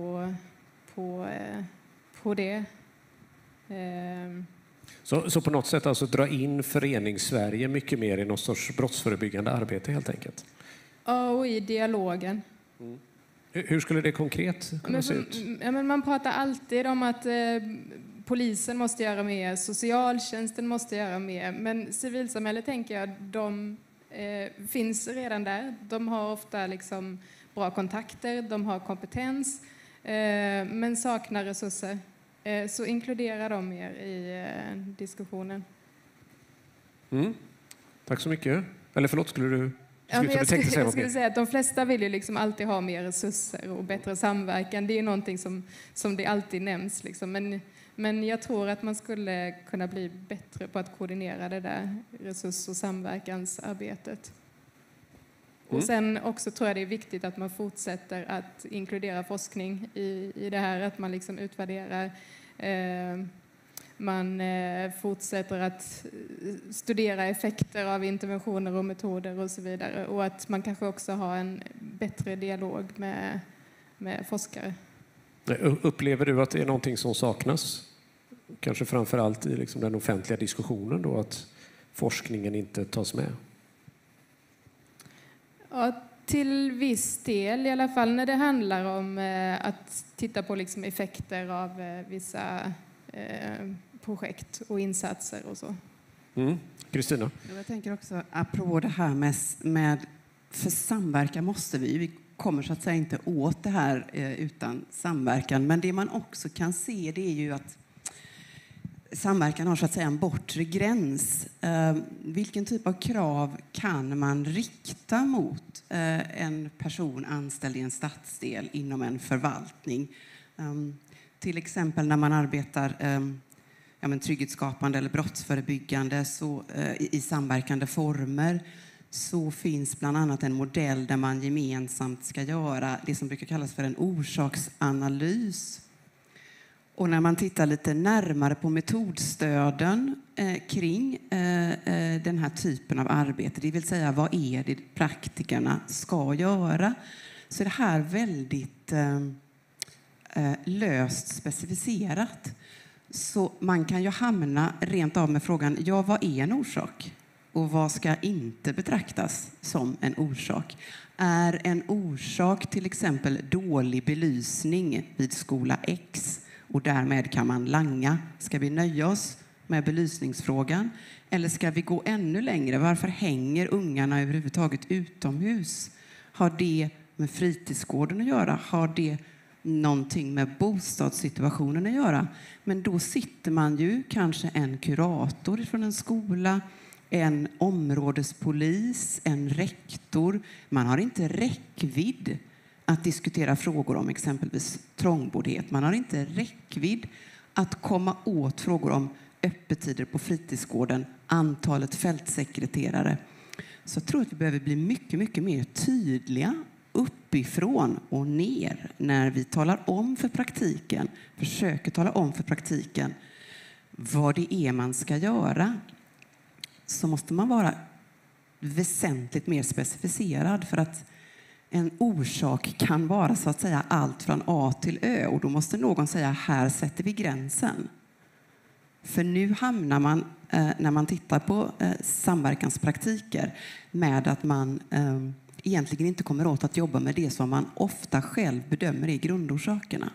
på det. Så på något sätt alltså dra in Förenings-Sverige mycket mer i någon sorts brottsförebyggande arbete helt enkelt? Ja, och i dialogen. Hur skulle det konkret kunna se ut? Men man pratar alltid om att polisen måste göra mer, socialtjänsten måste göra mer. Men civilsamhället, tänker jag, de finns redan där. De har ofta liksom bra kontakter, de har kompetens, men saknar resurser. Så inkludera dem mer i diskussionen. Tack så mycket. Eller förlåt, jag skulle säga att de flesta vill ju liksom alltid ha mer resurser och bättre samverkan. Det är ju någonting som det alltid nämns. Liksom. Men jag tror att man skulle kunna bli bättre på att koordinera det där resurs- och samverkansarbetet. Och sen också tror jag det är viktigt att man fortsätter att inkludera forskning i det här, att man liksom utvärderar. Man fortsätter att studera effekter av interventioner och metoder och så vidare. Och att man kanske också har en bättre dialog med forskare. Upplever du att det är någonting som saknas? Kanske framför allt i liksom den offentliga diskussionen då, att forskningen inte tas med? Ja, till viss del i alla fall när det handlar om att titta på liksom effekter av vissa projekt och insatser och så. Kristina? Jag tänker också apropå det här med för samverkan måste vi kommer så att säga inte åt det här utan samverkan, men det man också kan se det är ju att samverkan har så att säga en bortre gräns. Vilken typ av krav kan man rikta mot en person anställd i en stadsdel inom en förvaltning? Till exempel när man arbetar trygghetsskapande eller brottsförebyggande i samverkande former, så finns bland annat en modell där man gemensamt ska göra det som brukar kallas för en orsaksanalys. Och när man tittar lite närmare på metodstöden kring den här typen av arbete, det vill säga vad är det praktikerna ska göra, så är det här väldigt löst specificerat. Så man kan ju hamna rent av med frågan, ja, vad är en orsak? Och vad ska inte betraktas som en orsak? Är en orsak till exempel dålig belysning vid skola X och därmed kan man langa? Ska vi nöja oss med belysningsfrågan? Eller ska vi gå ännu längre? Varför hänger ungarna överhuvudtaget utomhus? Har det med fritidsgården att göra? Har det någonting med bostadssituationen att göra? Men då sitter man ju kanske en kurator från en skola, en områdespolis, en rektor. Man har inte räckvidd att diskutera frågor om exempelvis trångboddhet. Man har inte räckvidd att komma åt frågor om öppettider på fritidsgården, antalet fältsekreterare. Så jag tror att vi behöver bli mycket, mycket mer tydliga uppifrån och ner när vi talar om för praktiken, försöker tala om för praktiken vad det är man ska göra. Så måste man vara väsentligt mer specificerad, för att en orsak kan vara så att säga allt från A till Ö, och då måste någon säga här sätter vi gränsen. För nu hamnar man när man tittar på samverkanspraktiker med att man egentligen inte kommer åt att jobba med det som man ofta själv bedömer är grundorsakerna.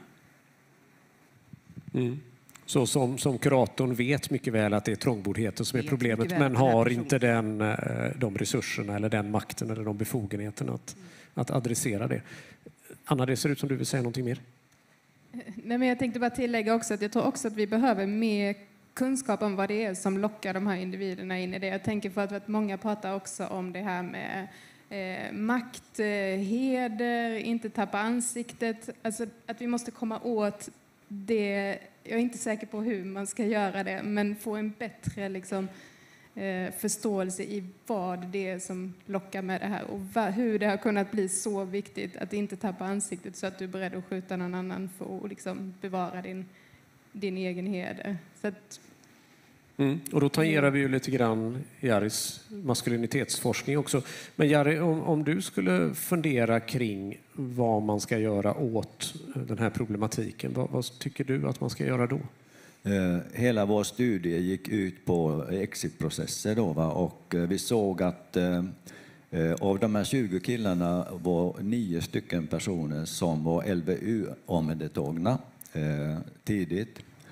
Så som kuratorn vet mycket väl att det är trångboddheten som är problemet, men har inte de resurserna eller den makten eller de befogenheterna att adressera det. Anna, det ser ut som du vill säga någonting mer. Nej, men jag tänkte bara tillägga också att jag tror också att vi behöver mer kunskap om vad det är som lockar de här individerna in i det. Jag tänker för att många pratar också om det här med makt, heder, inte tappa ansiktet. Alltså att vi måste komma åt det. Jag är inte säker på hur man ska göra det, men få en bättre förståelse i vad det är som lockar med det här och hur det har kunnat bli så viktigt att inte tappa ansiktet så att du är beredd att skjuta någon annan för att bevara din egen heder. Så att, Och då tangerar vi ju lite grann Jaris maskulinitetsforskning också. Men Jari, om du skulle fundera kring vad man ska göra åt den här problematiken, vad tycker du att man ska göra då? Hela vår studie gick ut på exitprocesser då, va? Och vi såg att av de här 20 killarna var 9 stycken personer som var LVU-omhändertagna tidigt.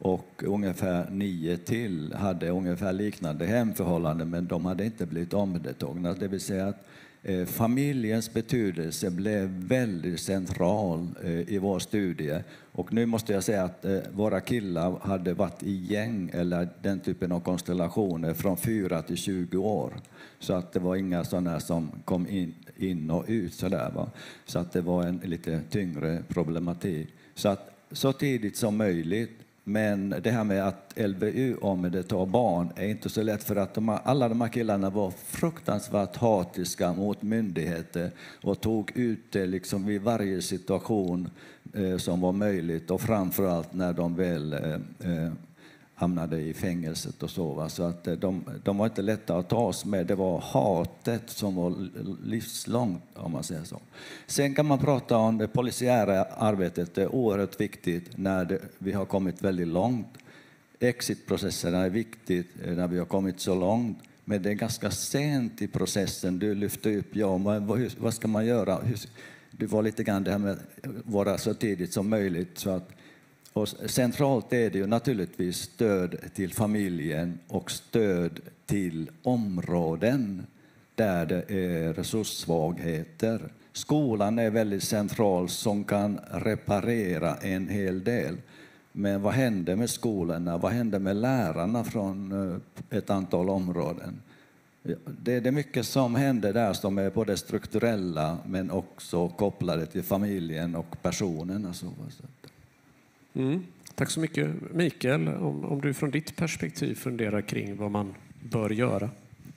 och ungefär 9 till hade ungefär liknande hemförhållanden, men de hade inte blivit omhändertagna. Det vill säga att familjens betydelse blev väldigt central i vår studie. Och nu måste jag säga att våra killar hade varit i gäng eller den typen av konstellationer från 4 till 20 år. Så att det var inga sådana som kom in och ut sådär, va? Så att det var en lite tyngre problematik. Så att så tidigt som möjligt. Men det här med att LVU omhändertar barn är inte så lätt, för att alla de här killarna var fruktansvärt hatiska mot myndigheter och tog ut det liksom vid varje situation som var möjligt, och framförallt när de väl hamnade i fängelset och så. Va? Så att de var inte lätta att ta oss med. Det var hatet som var livslångt, om man säger så. Sen kan man prata om det polisiära arbetet. Det är oerhört viktigt när vi har kommit väldigt långt. Exitprocesserna är viktigt när vi har kommit så långt. Men det är ganska sent i processen. Du lyfter upp, vad ska man göra? Det var lite grann det här med att vara så tidigt som möjligt. Så att, och centralt är det ju naturligtvis stöd till familjen och stöd till områden där det är resurssvagheter. Skolan är väldigt central som kan reparera en hel del. Men vad händer med skolorna? Vad händer med lärarna från ett antal områden? Det är mycket som händer där som är både strukturella men också kopplade till familjen och personen. Tack så mycket. Mikael, om du från ditt perspektiv funderar kring vad man bör göra.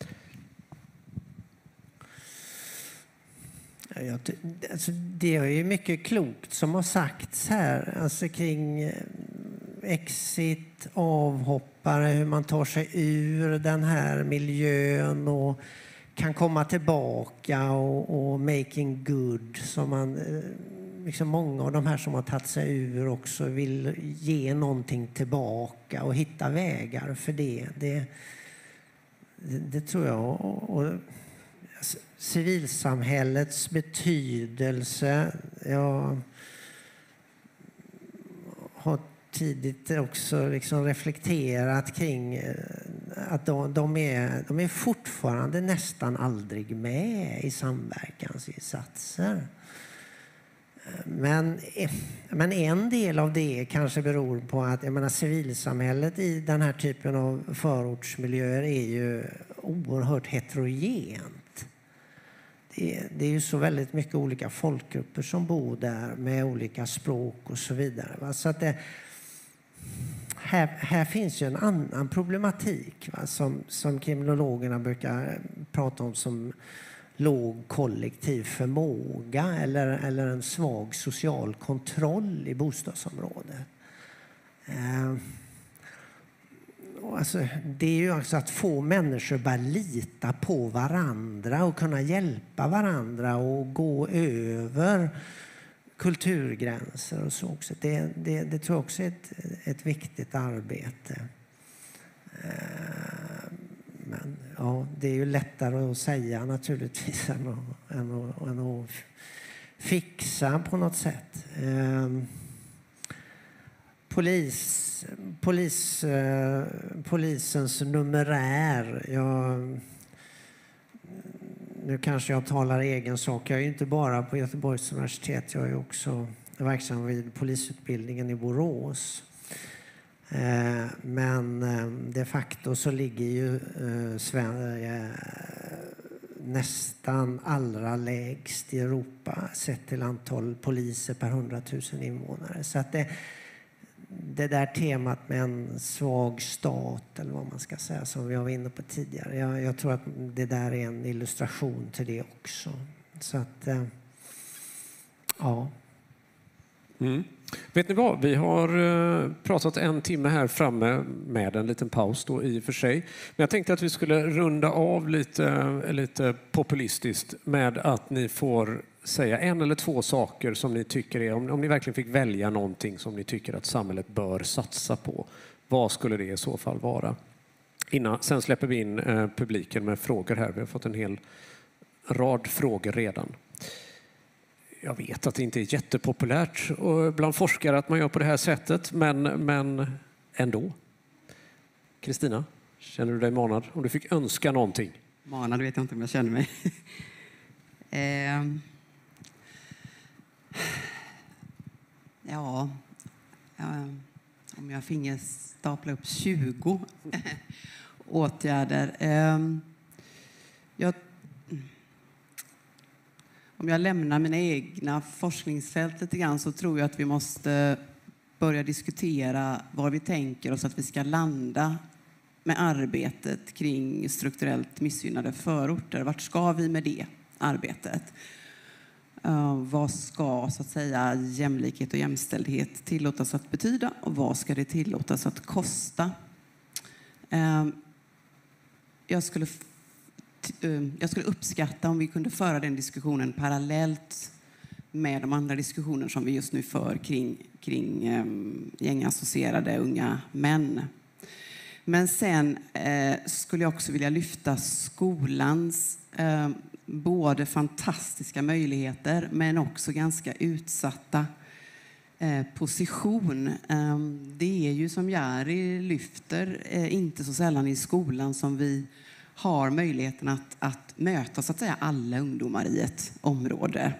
Det är ju mycket klokt som har sagts här, alltså kring exit, avhoppare, hur man tar sig ur den här miljön och kan komma tillbaka och making good, som man liksom många av de här som har tagit sig ur också vill ge någonting tillbaka och hitta vägar för det tror jag. Och civilsamhällets betydelse. Jag har tidigt också liksom reflekterat kring att de är fortfarande nästan aldrig med i samverkansinsatser. Men en del av det kanske beror på att civilsamhället i den här typen av förortsmiljöer är ju oerhört heterogent. Det är ju så väldigt mycket olika folkgrupper som bor där med olika språk och så vidare. Va? Så att här finns ju en annan problematik, va? Som kriminologerna brukar prata om som låg kollektiv förmåga eller en svag social kontroll i bostadsområdet. Alltså, det är ju också att få människor bara lita på varandra och kunna hjälpa varandra och gå över kulturgränser och så också. Det tror jag också är ett viktigt arbete. Men ja, det är ju lättare att säga naturligtvis än att fixa på något sätt. Polisens numerär. Nu kanske jag talar egen sak. Jag är inte bara på Göteborgs universitet. Jag är också verksam vid polisutbildningen i Borås. Men de facto så ligger ju Sverige nästan allra lägst i Europa sett till antal poliser per 100 000 invånare. Så att det där temat med en svag stat, eller vad man ska säga, som vi var inne på tidigare. Jag tror att det där är en illustration till det också. Så att, ja. Vet ni vad? Vi har pratat 1 timme här framme med en liten paus då i och för sig. Men jag tänkte att vi skulle runda av lite populistiskt med att ni får säga 1 eller 2 saker som ni tycker är, om ni verkligen fick välja någonting som ni tycker att samhället bör satsa på. Vad skulle det i så fall vara? Sen släpper vi in publiken med frågor här. Vi har fått en hel rad frågor redan. Jag vet att det inte är jättepopulärt bland forskare att man gör på det här sättet, men ändå. Kristina, känner du dig manad? Om du fick önska någonting. Manad vet jag inte om jag känner mig. Om jag finge stapla upp 20 åtgärder. Om jag lämnar mina egna forskningsfält lite grann så tror jag att vi måste börja diskutera var vi tänker oss att vi ska landa med arbetet kring strukturellt missgynnade förorter. Vart ska vi med det arbetet? Vad ska så att säga jämlikhet och jämställdhet tillåtas att betyda och vad ska det tillåtas att kosta? Jag skulle uppskatta om vi kunde föra den diskussionen parallellt med de andra diskussioner som vi just nu för kring gängassocierade unga män. Men sen skulle jag också vilja lyfta skolans både fantastiska möjligheter men också ganska utsatta position. Det är ju som Jari lyfter inte så sällan i skolan som vi har möjligheten att möta så att säga alla ungdomar i ett område.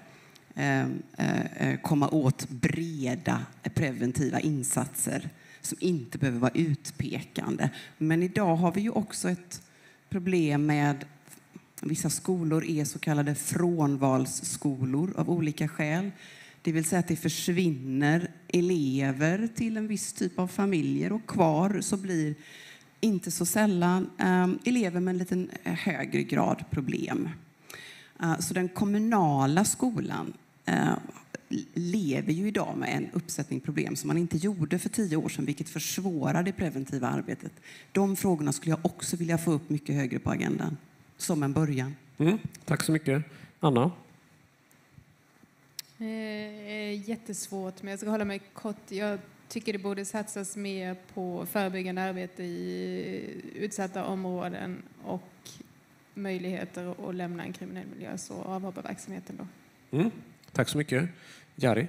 Komma åt breda preventiva insatser som inte behöver vara utpekande. Men idag har vi ju också ett problem med vissa skolor är så kallade frånvalsskolor av olika skäl. Det vill säga att det försvinner elever till en viss typ av familjer och kvar så blir inte så sällan elever med en liten högre grad problem. Så den kommunala skolan lever ju idag med en uppsättning problem som man inte gjorde för 10 år sedan, vilket försvårar det preventiva arbetet. De frågorna skulle jag också vilja få upp mycket högre på agendan, som en början. Tack så mycket. Anna? Jättesvårt, men jag ska hålla mig kort. Jag tycker det borde satsas mer på förebyggande arbete i utsatta områden och möjligheter att lämna en kriminell miljö, så avhoppa verksamheten då. Tack så mycket. Jari?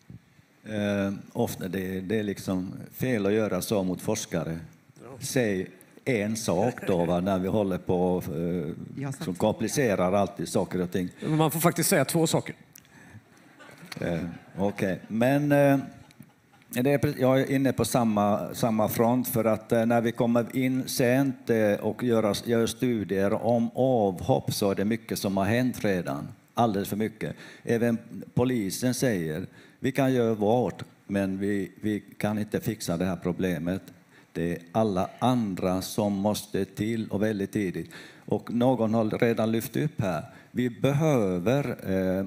Ofta det är liksom fel att göra så mot forskare. Säg en sak då, när vi håller på som komplicerar alltid saker och ting. Man får faktiskt säga 2 saker. Okej. Men jag är inne på samma front, för att när vi kommer in sent och gör studier om avhopp så är det mycket som har hänt redan. Alldeles för mycket. Även polisen säger vi kan göra vårt, men vi kan inte fixa det här problemet. Det är alla andra som måste till och väldigt tidigt. Och någon har redan lyft upp här. Vi behöver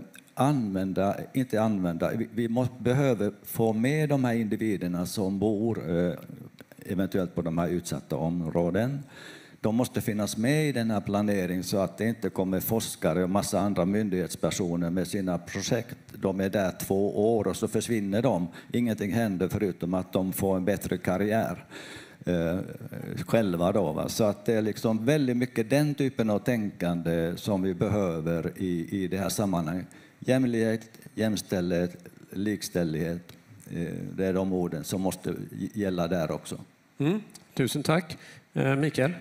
behöver få med de här individerna som bor eventuellt på de här utsatta områden. De måste finnas med i den här planeringen så att det inte kommer forskare och massa andra myndighetspersoner med sina projekt. De är där 2 år och så försvinner de. Ingenting händer förutom att de får en bättre karriär själva då. Va? Så att det är liksom väldigt mycket den typen av tänkande som vi behöver i det här sammanhanget. Jämlikhet, jämställdhet, likställighet. Det är de orden som måste gälla där också. Tusen tack. Mikael?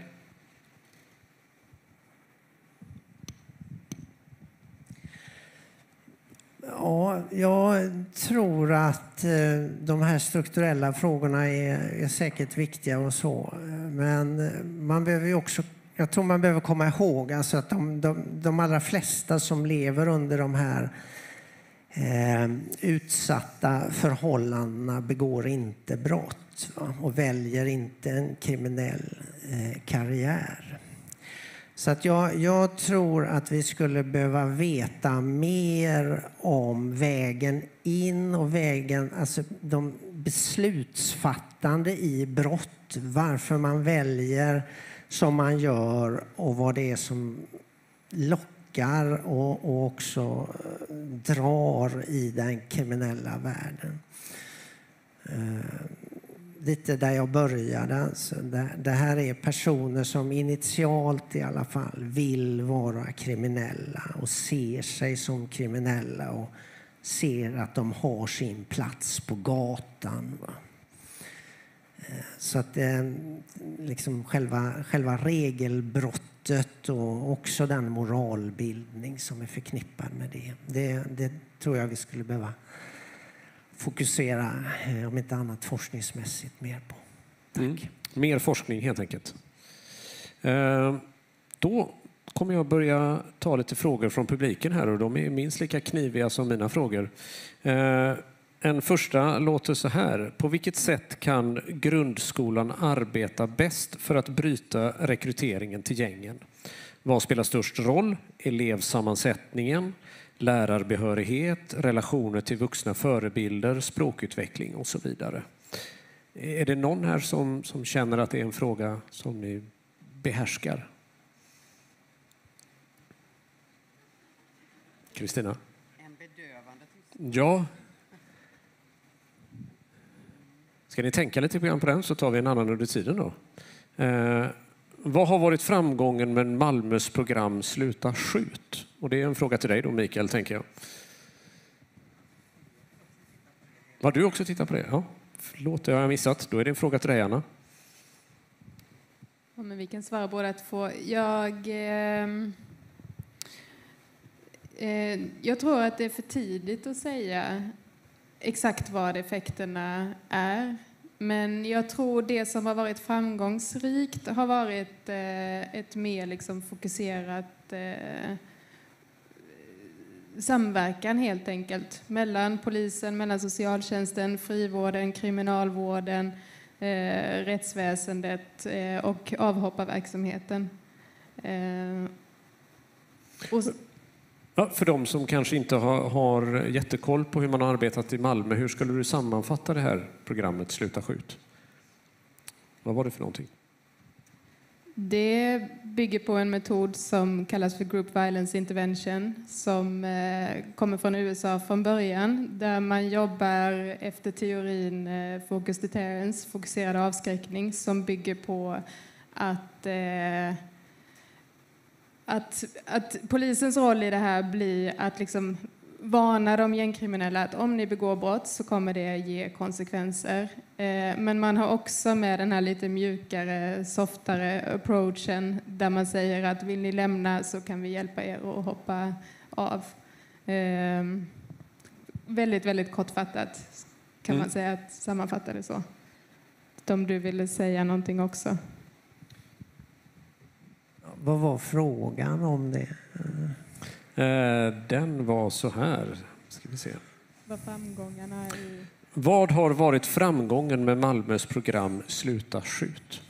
Ja, jag tror att de här strukturella frågorna är säkert viktiga och så. Men man behöver ju också, jag tror man behöver komma ihåg alltså att de allra flesta som lever under de här utsatta förhållandena begår inte brott, va? Och väljer inte en kriminell karriär. Så att jag tror att vi skulle behöva veta mer om vägen in och vägen, alltså de beslutsfattande i brott, varför man väljer som man gör och vad det är som lockar och också drar i den kriminella världen. Lite där jag började. Alltså. Det här är personer som initialt i alla fall vill vara kriminella och ser sig som kriminella och ser att de har sin plats på gatan. Va? Så att liksom själva regelbrottet och också den moralbildning som är förknippad med det tror jag vi skulle behöva fokusera, om inte annat forskningsmässigt, mer på. Tack. Mer forskning helt enkelt. Då kommer jag börja ta lite frågor från publiken här och de är minst lika kniviga som mina frågor. En första låter så här. På vilket sätt kan grundskolan arbeta bäst för att bryta rekryteringen till gängen? Vad spelar störst roll? Elevsammansättningen, lärarbehörighet, relationer till vuxna förebilder, språkutveckling och så vidare. Är det någon här som känner att det är en fråga som ni behärskar? Kristina? En bedövande tystnad. Ja. Ska ni tänka lite grann på den så tar vi en annan under tiden då. Vad har varit framgången med Malmös program Sluta skjut? Och det är en fråga till dig då, Mikael, tänker jag. Har du också tittat på det? Ja. Förlåt, det har jag missat. Då är det en fråga till dig, Anna. Ja, men vi kan svara båda två. Jag tror att det är för tidigt att säga exakt vad effekterna är. Men jag tror det som har varit framgångsrikt har varit ett mer liksom fokuserat samverkan helt enkelt mellan polisen, mellan socialtjänsten, frivården, kriminalvården, rättsväsendet och avhopparverksamheten. Ja, för de som kanske inte har jättekoll på hur man har arbetat i Malmö, hur skulle du sammanfatta det här programmet Sluta skjut? Vad var det för någonting? Det bygger på en metod som kallas för Group Violence Intervention som kommer från USA från början, där man jobbar efter teorin Focus Deterrence, fokuserad avskräckning, som bygger på att polisens roll i det här blir att liksom varna de gängkriminella att om ni begår brott så kommer det ge konsekvenser. Men man har också med den här lite mjukare, softare approachen där man säger att vill ni lämna så kan vi hjälpa er att hoppa av. Väldigt, väldigt kortfattat kan man säga att sammanfatta det så. Om du ville säga någonting också. Vad var frågan om det? Den var så här. Ska vi se. Vad framgångarna i... Vad har varit framgången med Malmös program Sluta skjut?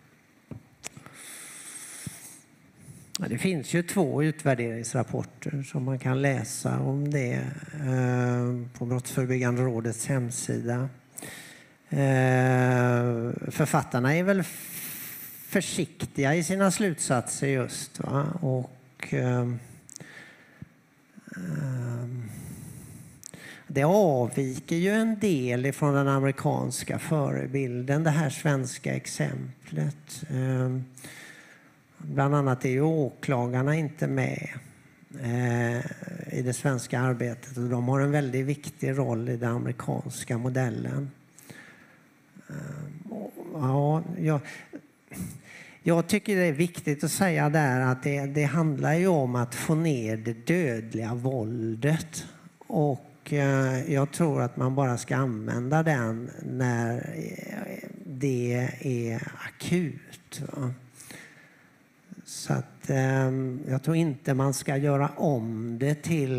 Ja, det finns ju 2 utvärderingsrapporter som man kan läsa om det på Brottsförebyggande rådets hemsida. Författarna är väl försiktiga i sina slutsatser just. Va? Och det avviker ju en del ifrån den amerikanska förebilden, det här svenska exemplet. Bland annat är ju åklagarna inte med i det svenska arbetet och de har en väldigt viktig roll i den amerikanska modellen. Jag tycker det är viktigt att säga där att det handlar ju om att få ner det dödliga våldet. Och jag tror att man bara ska använda den när det är akut. Va? Så att jag tror inte man ska göra om det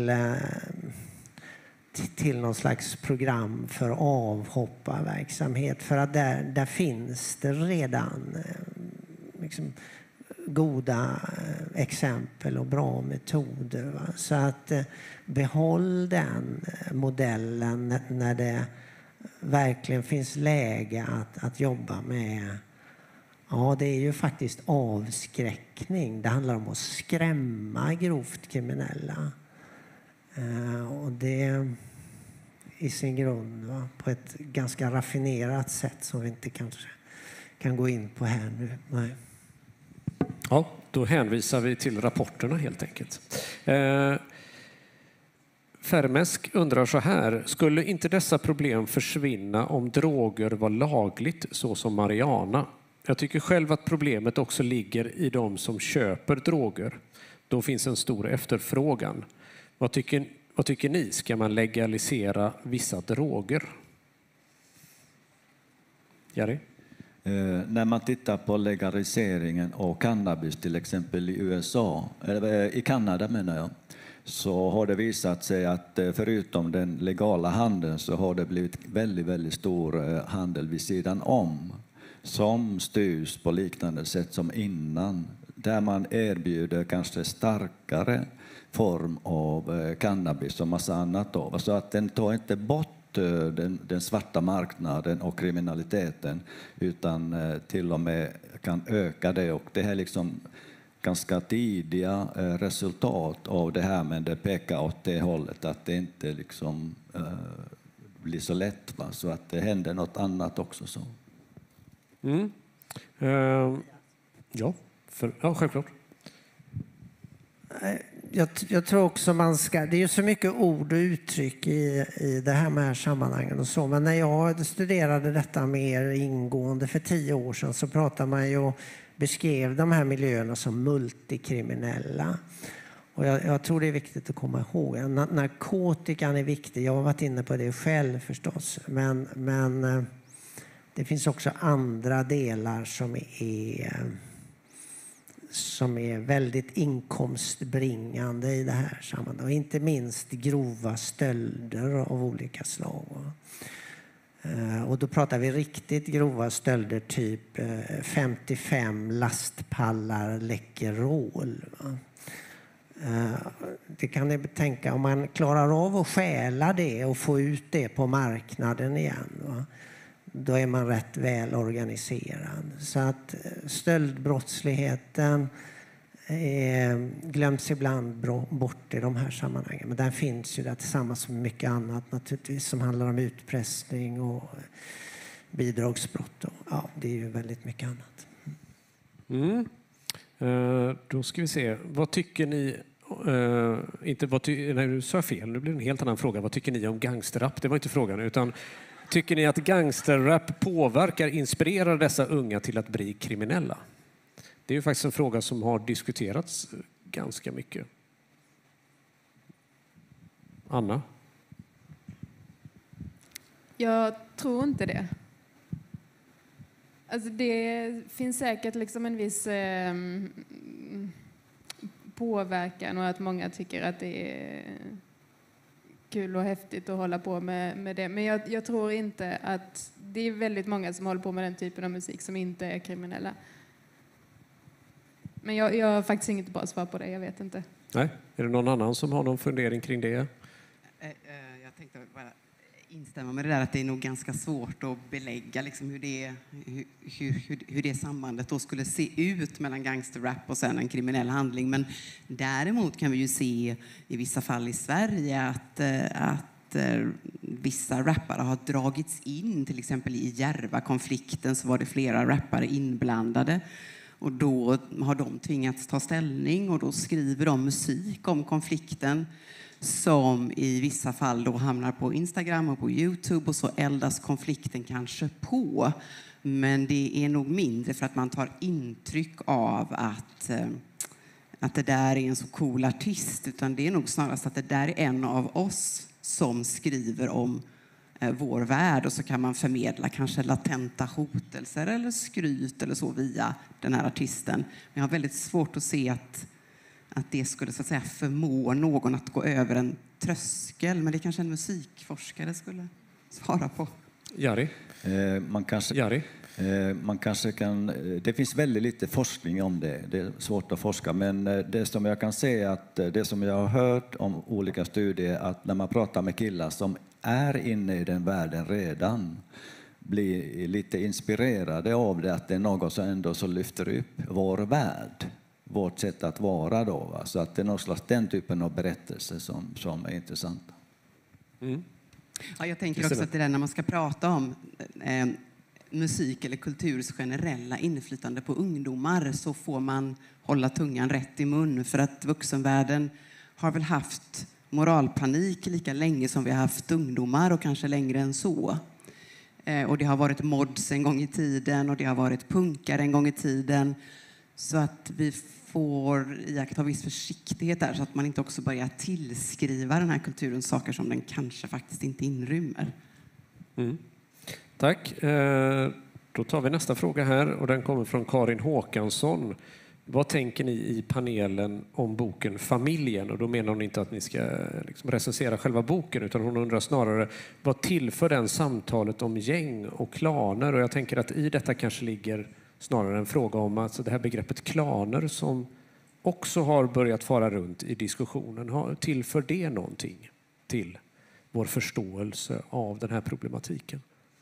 till någon slags program för avhopparverksamhet. För att där finns det redan liksom goda exempel och bra metoder. Va? Så att behåll den modellen när det verkligen finns läge att jobba med. Ja, det är ju faktiskt avskräckning. Det handlar om att skrämma grovt kriminella. Och det i sin grund, va? På ett ganska raffinerat sätt som vi inte kanske kan gå in på här nu. Nej. Ja, då hänvisar vi till rapporterna helt enkelt. Fermesk undrar så här: skulle inte dessa problem försvinna om droger var lagligt så som marijuana? Jag tycker själv att problemet också ligger i de som köper droger. Då finns en stor efterfrågan. Vad tycker ni? Ska man legalisera vissa droger? Jari? När man tittar på legaliseringen av cannabis till exempel i USA, eller i Kanada menar jag, så har det visat sig att förutom den legala handeln så har det blivit väldigt, väldigt stor handel vid sidan om som styrs på liknande sätt som innan, där man erbjuder kanske starkare form av cannabis och massa annat då. Så att den tar inte bort den svarta marknaden och kriminaliteten utan till och med kan öka det, och det här liksom ganska tidiga resultat av det här, men det pekar åt det hållet att det inte liksom blir så lätt, va? Så att det händer något annat också. Så. Ja, självklart. Jag tror också man ska... Det är ju så mycket ord och uttryck i det här sammanhangen och så. Men när jag studerade detta mer ingående för 10 år sedan så pratade man ju och beskrev de här miljöerna som multikriminella. Och jag tror det är viktigt att komma ihåg. Narkotikan är viktig. Jag har varit inne på det själv förstås. Men det finns också andra delar som är väldigt inkomstbringande i det här sammanhanget. Och inte minst grova stölder av olika slag. Och då pratar vi riktigt grova stölder, typ 55 lastpallar Läkerol. Det kan ni betänka, om man klarar av att stjäla det och få ut det på marknaden igen, va? Då är man rätt väl organiserad. Så att stöldbrottsligheten glöms ibland bort i de här sammanhangen. Men den finns ju där tillsammans med mycket annat naturligtvis som handlar om utpressning och bidragsbrott. Ja, det är ju väldigt mycket annat. Då ska vi se. Vad tycker ni... nej, du sa fel. Nu blir det en helt annan fråga. Vad tycker ni om gangsterrap? Det var inte frågan, utan... Tycker ni att gangsterrap påverkar, inspirerar dessa unga till att bli kriminella? Det är ju faktiskt en fråga som har diskuterats ganska mycket. Anna? Jag tror inte det. Alltså det finns säkert liksom en viss påverkan och att många tycker att det är kul och häftigt att hålla på med det. Men jag tror inte att... Det är väldigt många som håller på med den typen av musik som inte är kriminella. Men jag har faktiskt inget bra svar på det, jag vet inte. Nej, är det någon annan som har någon fundering kring det? Jag tänkte bara instämma med det där att det är nog ganska svårt att belägga liksom hur det sambandet då skulle se ut mellan gangsterrap och sen en kriminell handling. Men däremot kan vi ju se i vissa fall i Sverige att vissa rappare har dragits in, till exempel i Järva-konflikten så var det flera rappare inblandade. Och då har de tvingats ta ställning och då skriver de musik om konflikten som i vissa fall då hamnar på Instagram och på YouTube och så eldas konflikten kanske på. Men det är nog mindre för att man tar intryck av att det där är en så cool artist, utan det är nog snarast att det där är en av oss som skriver om vår värld och så kan man förmedla kanske latenta hotelser eller skryt eller så via den här artisten. Men jag har väldigt svårt att se att det skulle så att säga förmå någon att gå över en tröskel. Men det kanske en musikforskare skulle svara på. Jari? Man kanske kan... Det finns väldigt lite forskning om det. Det är svårt att forska. Men det som jag kan se att det som jag har hört om olika studier att när man pratar med killar som är inne i den världen redan blir lite inspirerade av det, att det är något som ändå så lyfter upp vår värld, vårt sätt att vara då. Va? Så att det är någon slags den typen av berättelse som är intressant. Ja, jag tänker också att det där när man ska prata om musik eller kulturs generella inflytande på ungdomar så får man hålla tungan rätt i mun, för att vuxenvärlden har väl haft moralpanik lika länge som vi har haft ungdomar och kanske längre än så. Och det har varit mods en gång i tiden och det har varit punkare en gång i tiden. Så att vi får iaktta viss försiktighet där så att man inte också börjar tillskriva den här kulturen saker som den kanske faktiskt inte inrymmer. Mm. Tack. Då tar vi nästa fråga här och den kommer från Karin Håkansson. Vad tänker ni i panelen om boken Familjen? Och då menar hon inte att ni ska liksom recensera själva boken utan hon undrar snarare vad tillför den samtalet om gäng och klaner? Och jag tänker att i detta kanske ligger snarare en fråga om alltså det här begreppet klaner som också har börjat fara runt i diskussionen. Tillför det någonting till vår förståelse av den här problematiken?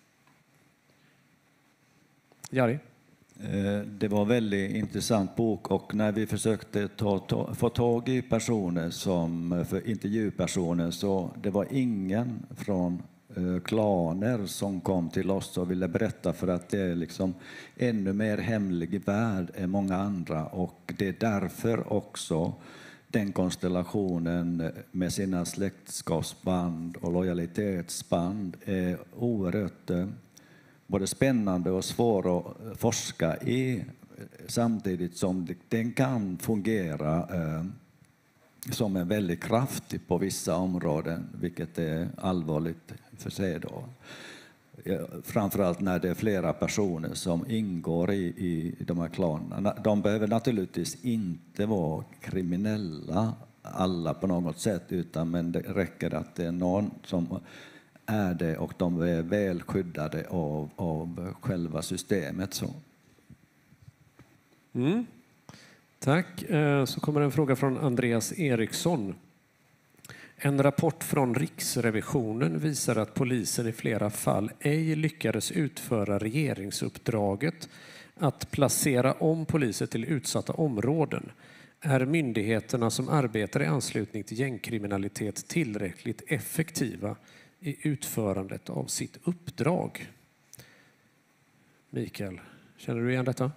Jari? Det var en väldigt intressant bok och när vi försökte få tag i personer som för intervjupersoner så det var ingen från klaner som kom till oss och ville berätta för att det är liksom ännu mer hemlig värld än många andra och det är därför också den konstellationen med sina släktskapsband och lojalitetsband är oerhört både spännande och svår att forska i samtidigt som den kan fungera som en väldig kraft på vissa områden, vilket är allvarligt för sig då. Framförallt när det är flera personer som ingår i de här klanerna. De behöver naturligtvis inte vara kriminella alla på något sätt, men det räcker att det är någon som är det och de är väl skyddade av själva systemet. Så. Mm. Tack. Så kommer en fråga från Andreas Eriksson. En rapport från Riksrevisionen visar att polisen i flera fall ej lyckades utföra regeringsuppdraget att placera om poliser till utsatta områden. Är myndigheterna som arbetar i anslutning till gängkriminalitet tillräckligt effektiva i utförandet av sitt uppdrag? Mikael, känner du igen detta?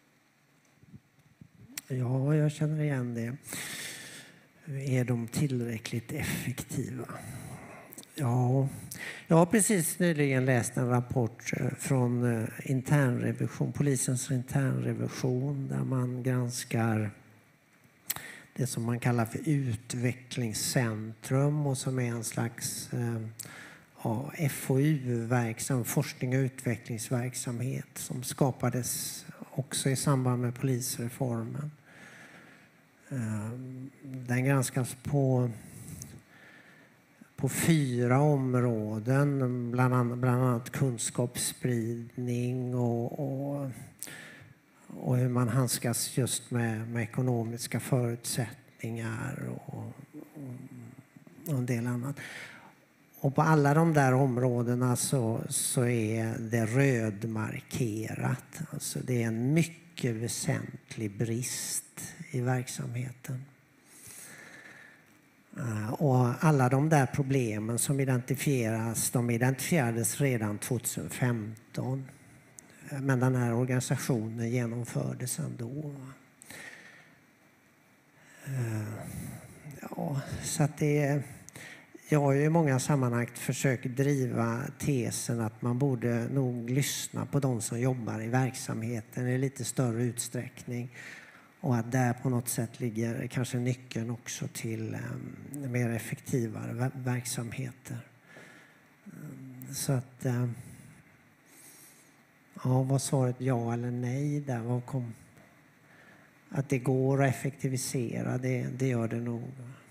Ja, jag känner igen det. Är de tillräckligt effektiva? Ja, jag har precis nyligen läst en rapport från polisens internrevision där man granskar det som man kallar för utvecklingscentrum och som är en slags FoU-verksamhet, forskning och utvecklingsverksamhet som skapades också i samband med polisreformen. Den granskas på 4 områden, bland annat kunskapsspridning och hur man handskas just med ekonomiska förutsättningar och en del annat. Och på alla de där områdena så är det rödmarkerat. Alltså det är en mycket väsentlig brist i verksamheten. Och alla de där problemen som identifieras, de identifierades redan 2015. Men den här organisationen genomfördes ändå. Ja, så att jag har ju i många sammanhang försökt driva tesen att man borde nog lyssna på de som jobbar i verksamheten i lite större utsträckning. Och att där på något sätt ligger kanske nyckeln också till mer effektivare verksamheter. Så att var svaret ja eller nej där? Att det går att effektivisera, det gör det nog.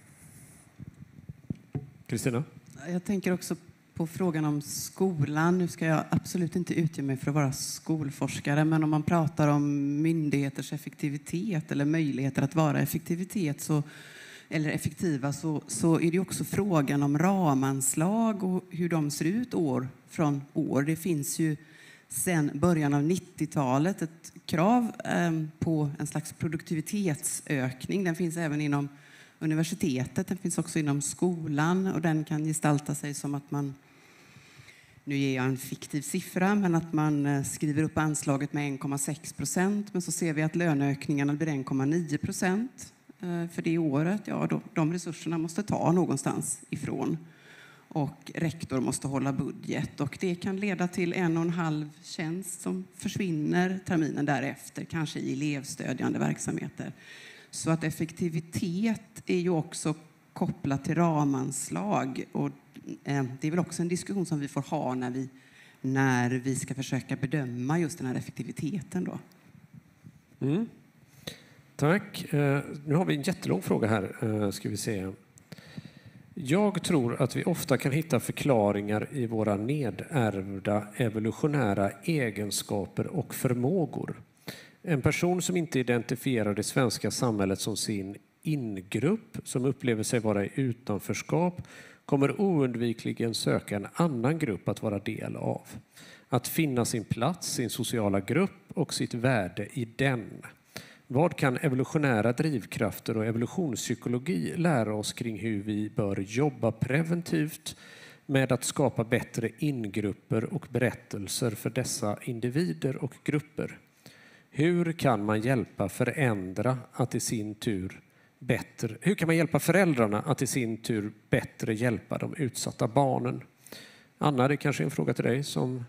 Kristina? Jag tänker också på frågan om skolan. Nu ska jag absolut inte utge mig för att vara skolforskare, men om man pratar om myndigheters effektivitet eller möjligheter att vara effektiva så är det också frågan om ramanslag och hur de ser ut år från år. Det finns ju sedan början av 90-talet ett krav på en slags produktivitetsökning. Den finns även inom universitetet, den finns också inom skolan och den kan gestalta sig som att man, nu ger jag en fiktiv siffra, men att man skriver upp anslaget med 1,6%, men så ser vi att löneökningarna blir 1,9%. för det året, ja, de resurserna måste ta någonstans ifrån. Och rektor måste hålla budget. Och det kan leda till 1,5 tjänst som försvinner terminen därefter, kanske i elevstödjande verksamheter. Så att effektivitet är ju också kopplat till ramanslag. Och det är väl också en diskussion som vi får ha när vi ska försöka bedöma just den här effektiviteten då. Mm. Tack. Nu har vi en jättelång fråga här. Ska vi se. Jag tror att vi ofta kan hitta förklaringar i våra nedärvda evolutionära egenskaper och förmågor. En person som inte identifierar det svenska samhället som sin ingrupp, som upplever sig vara i utanförskap, kommer oundvikligen söka en annan grupp att vara del av. Att finna sin plats, sin sociala grupp och sitt värde i den. Vad kan evolutionära drivkrafter och evolutionspsykologi lära oss kring hur vi bör jobba preventivt med att skapa bättre ingrupper och berättelser för dessa individer och grupper? Hur kan man hjälpa föräldrarna att i sin tur bättre hjälpa de utsatta barnen? Anna, det kanske är en fråga till dig som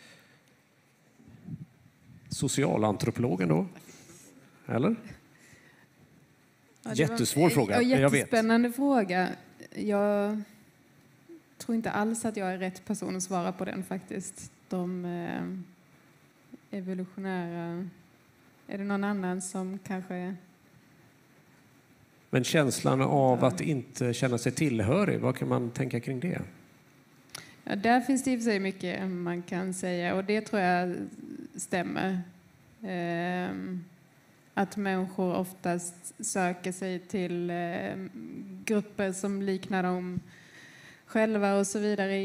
socialantropologen då? Eller? Ja, Jättesvår fråga. Jättespännande fråga. Jag tror inte alls att jag är rätt person att svara på den faktiskt. De evolutionära... Är det någon annan som kanske... Men känslan av att inte känna sig tillhörig, vad kan man tänka kring det? Ja, där finns det i och för sig mycket man kan säga, och det tror jag stämmer. Att människor oftast söker sig till grupper som liknar dem själva och så vidare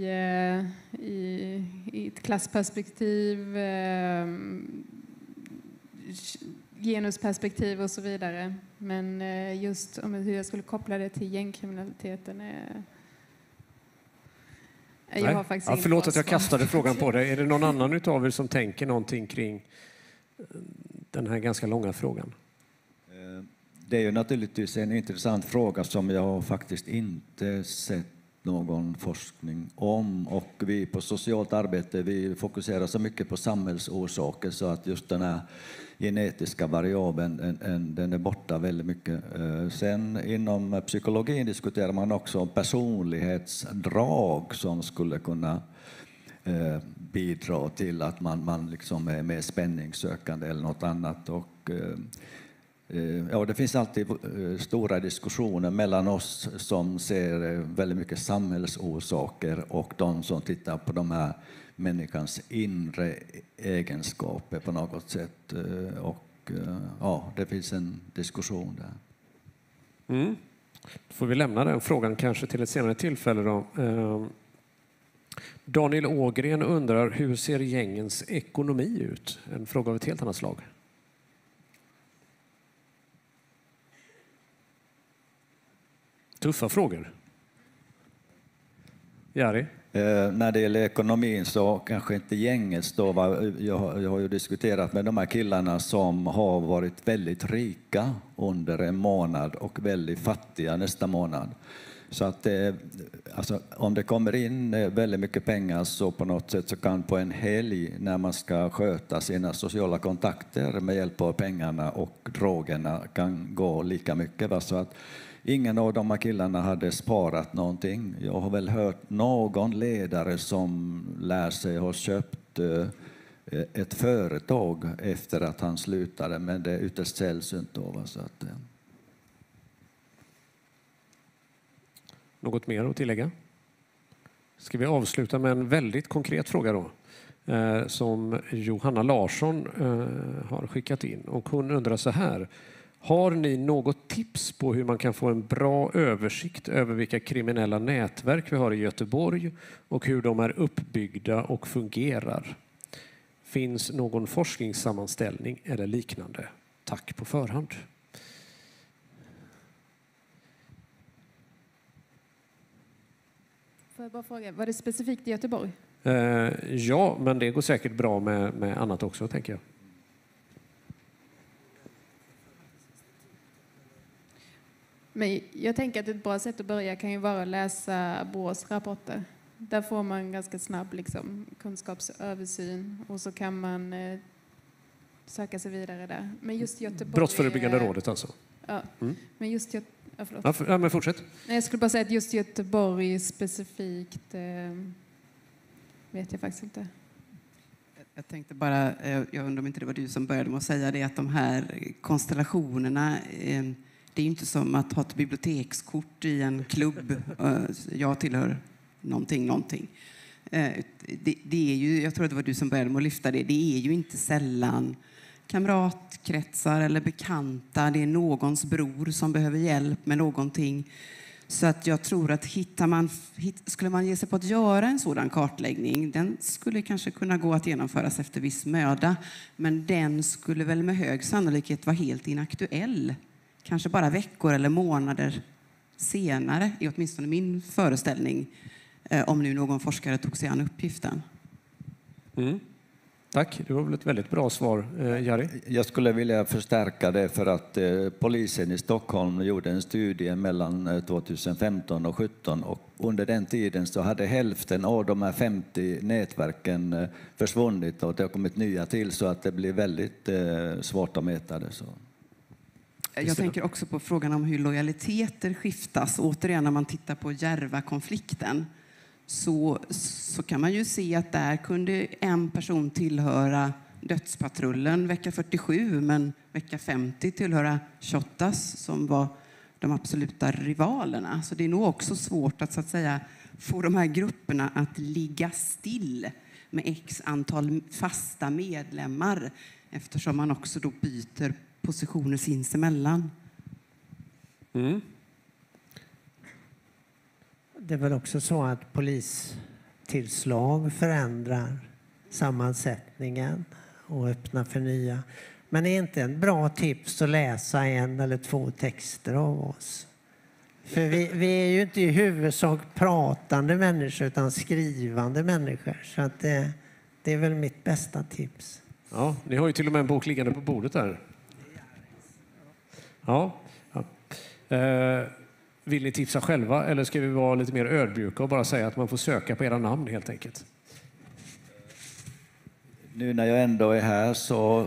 i ett klassperspektiv, genusperspektiv och så vidare. Men just om hur jag skulle koppla det till gängkriminaliteten jag har faktiskt förlåt att jag kastade frågan på dig. Är det någon annan utav er som tänker någonting kring den här ganska långa frågan? Det är ju naturligtvis en intressant fråga som jag faktiskt inte sett någon forskning om. Och vi på socialt arbete, vi fokuserar så mycket på samhällsorsaker så att just den här genetiska variabeln, den är borta väldigt mycket. Sen inom psykologin diskuterar man också personlighetsdrag som skulle kunna bidra till att man liksom är mer spänningssökande eller något annat. Och, ja, det finns alltid stora diskussioner mellan oss som ser väldigt mycket samhällsorsaker och de som tittar på de här människans inre egenskaper på något sätt. Och ja, det finns en diskussion där. Mm. Då får vi lämna den frågan kanske till ett senare tillfälle då. Daniel Ågren undrar, hur ser gängens ekonomi ut? En fråga av ett helt annat slag. Tuffa frågor. Jari? När det gäller ekonomin så kanske inte gänget då. Jag har ju diskuterat med de här killarna som har varit väldigt rika under en månad och väldigt fattiga nästa månad. Så att alltså, om det kommer in väldigt mycket pengar så på något sätt så kan på en helg när man ska sköta sina sociala kontakter med hjälp av pengarna och drogerna kan gå lika mycket. Va? Så att ingen av de här killarna hade sparat någonting. Jag har väl hört någon ledare som lär sig ha köpt ett företag efter att han slutade, men det är ytterst sällsynt då. Så att, Något mer att tillägga? Ska vi avsluta med en väldigt konkret fråga då, som Johanna Larsson har skickat in. Och hon undrar så här: har ni något tips på hur man kan få en bra översikt över vilka kriminella nätverk vi har i Göteborg och hur de är uppbyggda och fungerar? Finns någon forskningssammanställning eller liknande? Tack på förhand. Får jag bara fråga, var det specifikt i Göteborg? Ja, men det går säkert bra med annat också, tänker jag. Men jag tänker att ett bra sätt att börja kan ju vara att läsa Brås rapporter. Där får man ganska snabb kunskapsöversyn och så kan man söka sig vidare där. Men just Göteborg... Brottsförebyggande rådet alltså? Ja, men just men fortsätt. Nej, jag skulle bara säga att just Göteborg specifikt vet jag faktiskt inte. Jag tänkte bara, jag undrar om inte det var du som började med att säga det, att de här konstellationerna, det är inte som att ha ett bibliotekskort i en klubb. Jag tillhör någonting. Det är ju, jag tror att det var du som började med att lyfta det, det är ju inte sällan kamratkretsar eller bekanta, det är någons bror som behöver hjälp med någonting. Så att jag tror att skulle man ge sig på att göra en sådan kartläggning, den skulle kanske kunna gå att genomföras efter viss möda, men den skulle väl med hög sannolikhet vara helt inaktuell. Kanske bara veckor eller månader senare, är åtminstone min föreställning, om nu någon forskare tog sig an uppgiften. Tack, det var väl ett väldigt bra svar, Jari. Jag skulle vilja förstärka det för att polisen i Stockholm gjorde en studie mellan 2015 och 2017 och under den tiden så hade hälften av de här 50 nätverken försvunnit och det har kommit nya till så att det blir väldigt svårt att mäta det. Så. Jag tänker också på frågan om hur lojaliteter skiftas. Återigen när man tittar på Järva-konflikten så kan man ju se att där kunde en person tillhöra dödspatrullen vecka 47 men vecka 50 tillhöra Shottaz som var de absoluta rivalerna. Så det är nog också svårt att, så att säga, få de här grupperna att ligga still med x antal fasta medlemmar eftersom man också då byter positioner sinsemellan. Det är väl också så att polistillslag förändrar sammansättningen och öppnar för nya. Men är inte en bra tips att läsa en eller två texter av oss? För vi är ju inte i huvudsak pratande människor utan skrivande människor. Så att det är väl mitt bästa tips. Ja, ni har ju till och med en bok liggande på bordet där. Ja. Vill ni tipsa själva eller ska vi vara lite mer ödmjuka och bara säga att man får söka på era namn helt enkelt? Nu när jag ändå är här så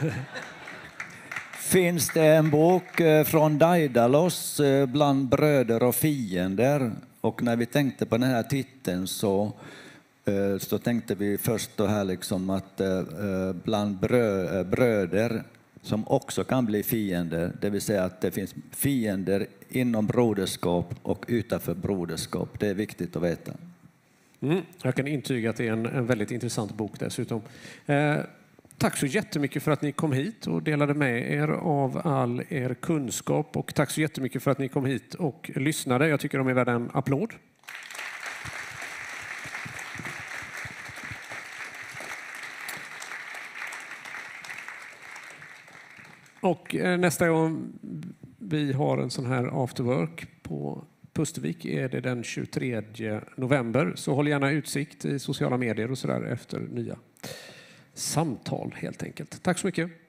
finns det en bok från Daidalos, Bland bröder och fiender. Och när vi tänkte på den här titeln så tänkte vi först då här liksom att bland bröder som också kan bli fiender, det vill säga att det finns fiender inom broderskap och utanför broderskap. Det är viktigt att veta. Jag kan intyga att det är en väldigt intressant bok dessutom. Tack så jättemycket för att ni kom hit och delade med er av all er kunskap och tack så jättemycket för att ni kom hit och lyssnade. Jag tycker de är värda en applåd. Och nästa gång vi har en sån här afterwork på Pustervik är det den 23 november. Så håll gärna utsikt i sociala medier och så där efter nya samtal helt enkelt. Tack så mycket.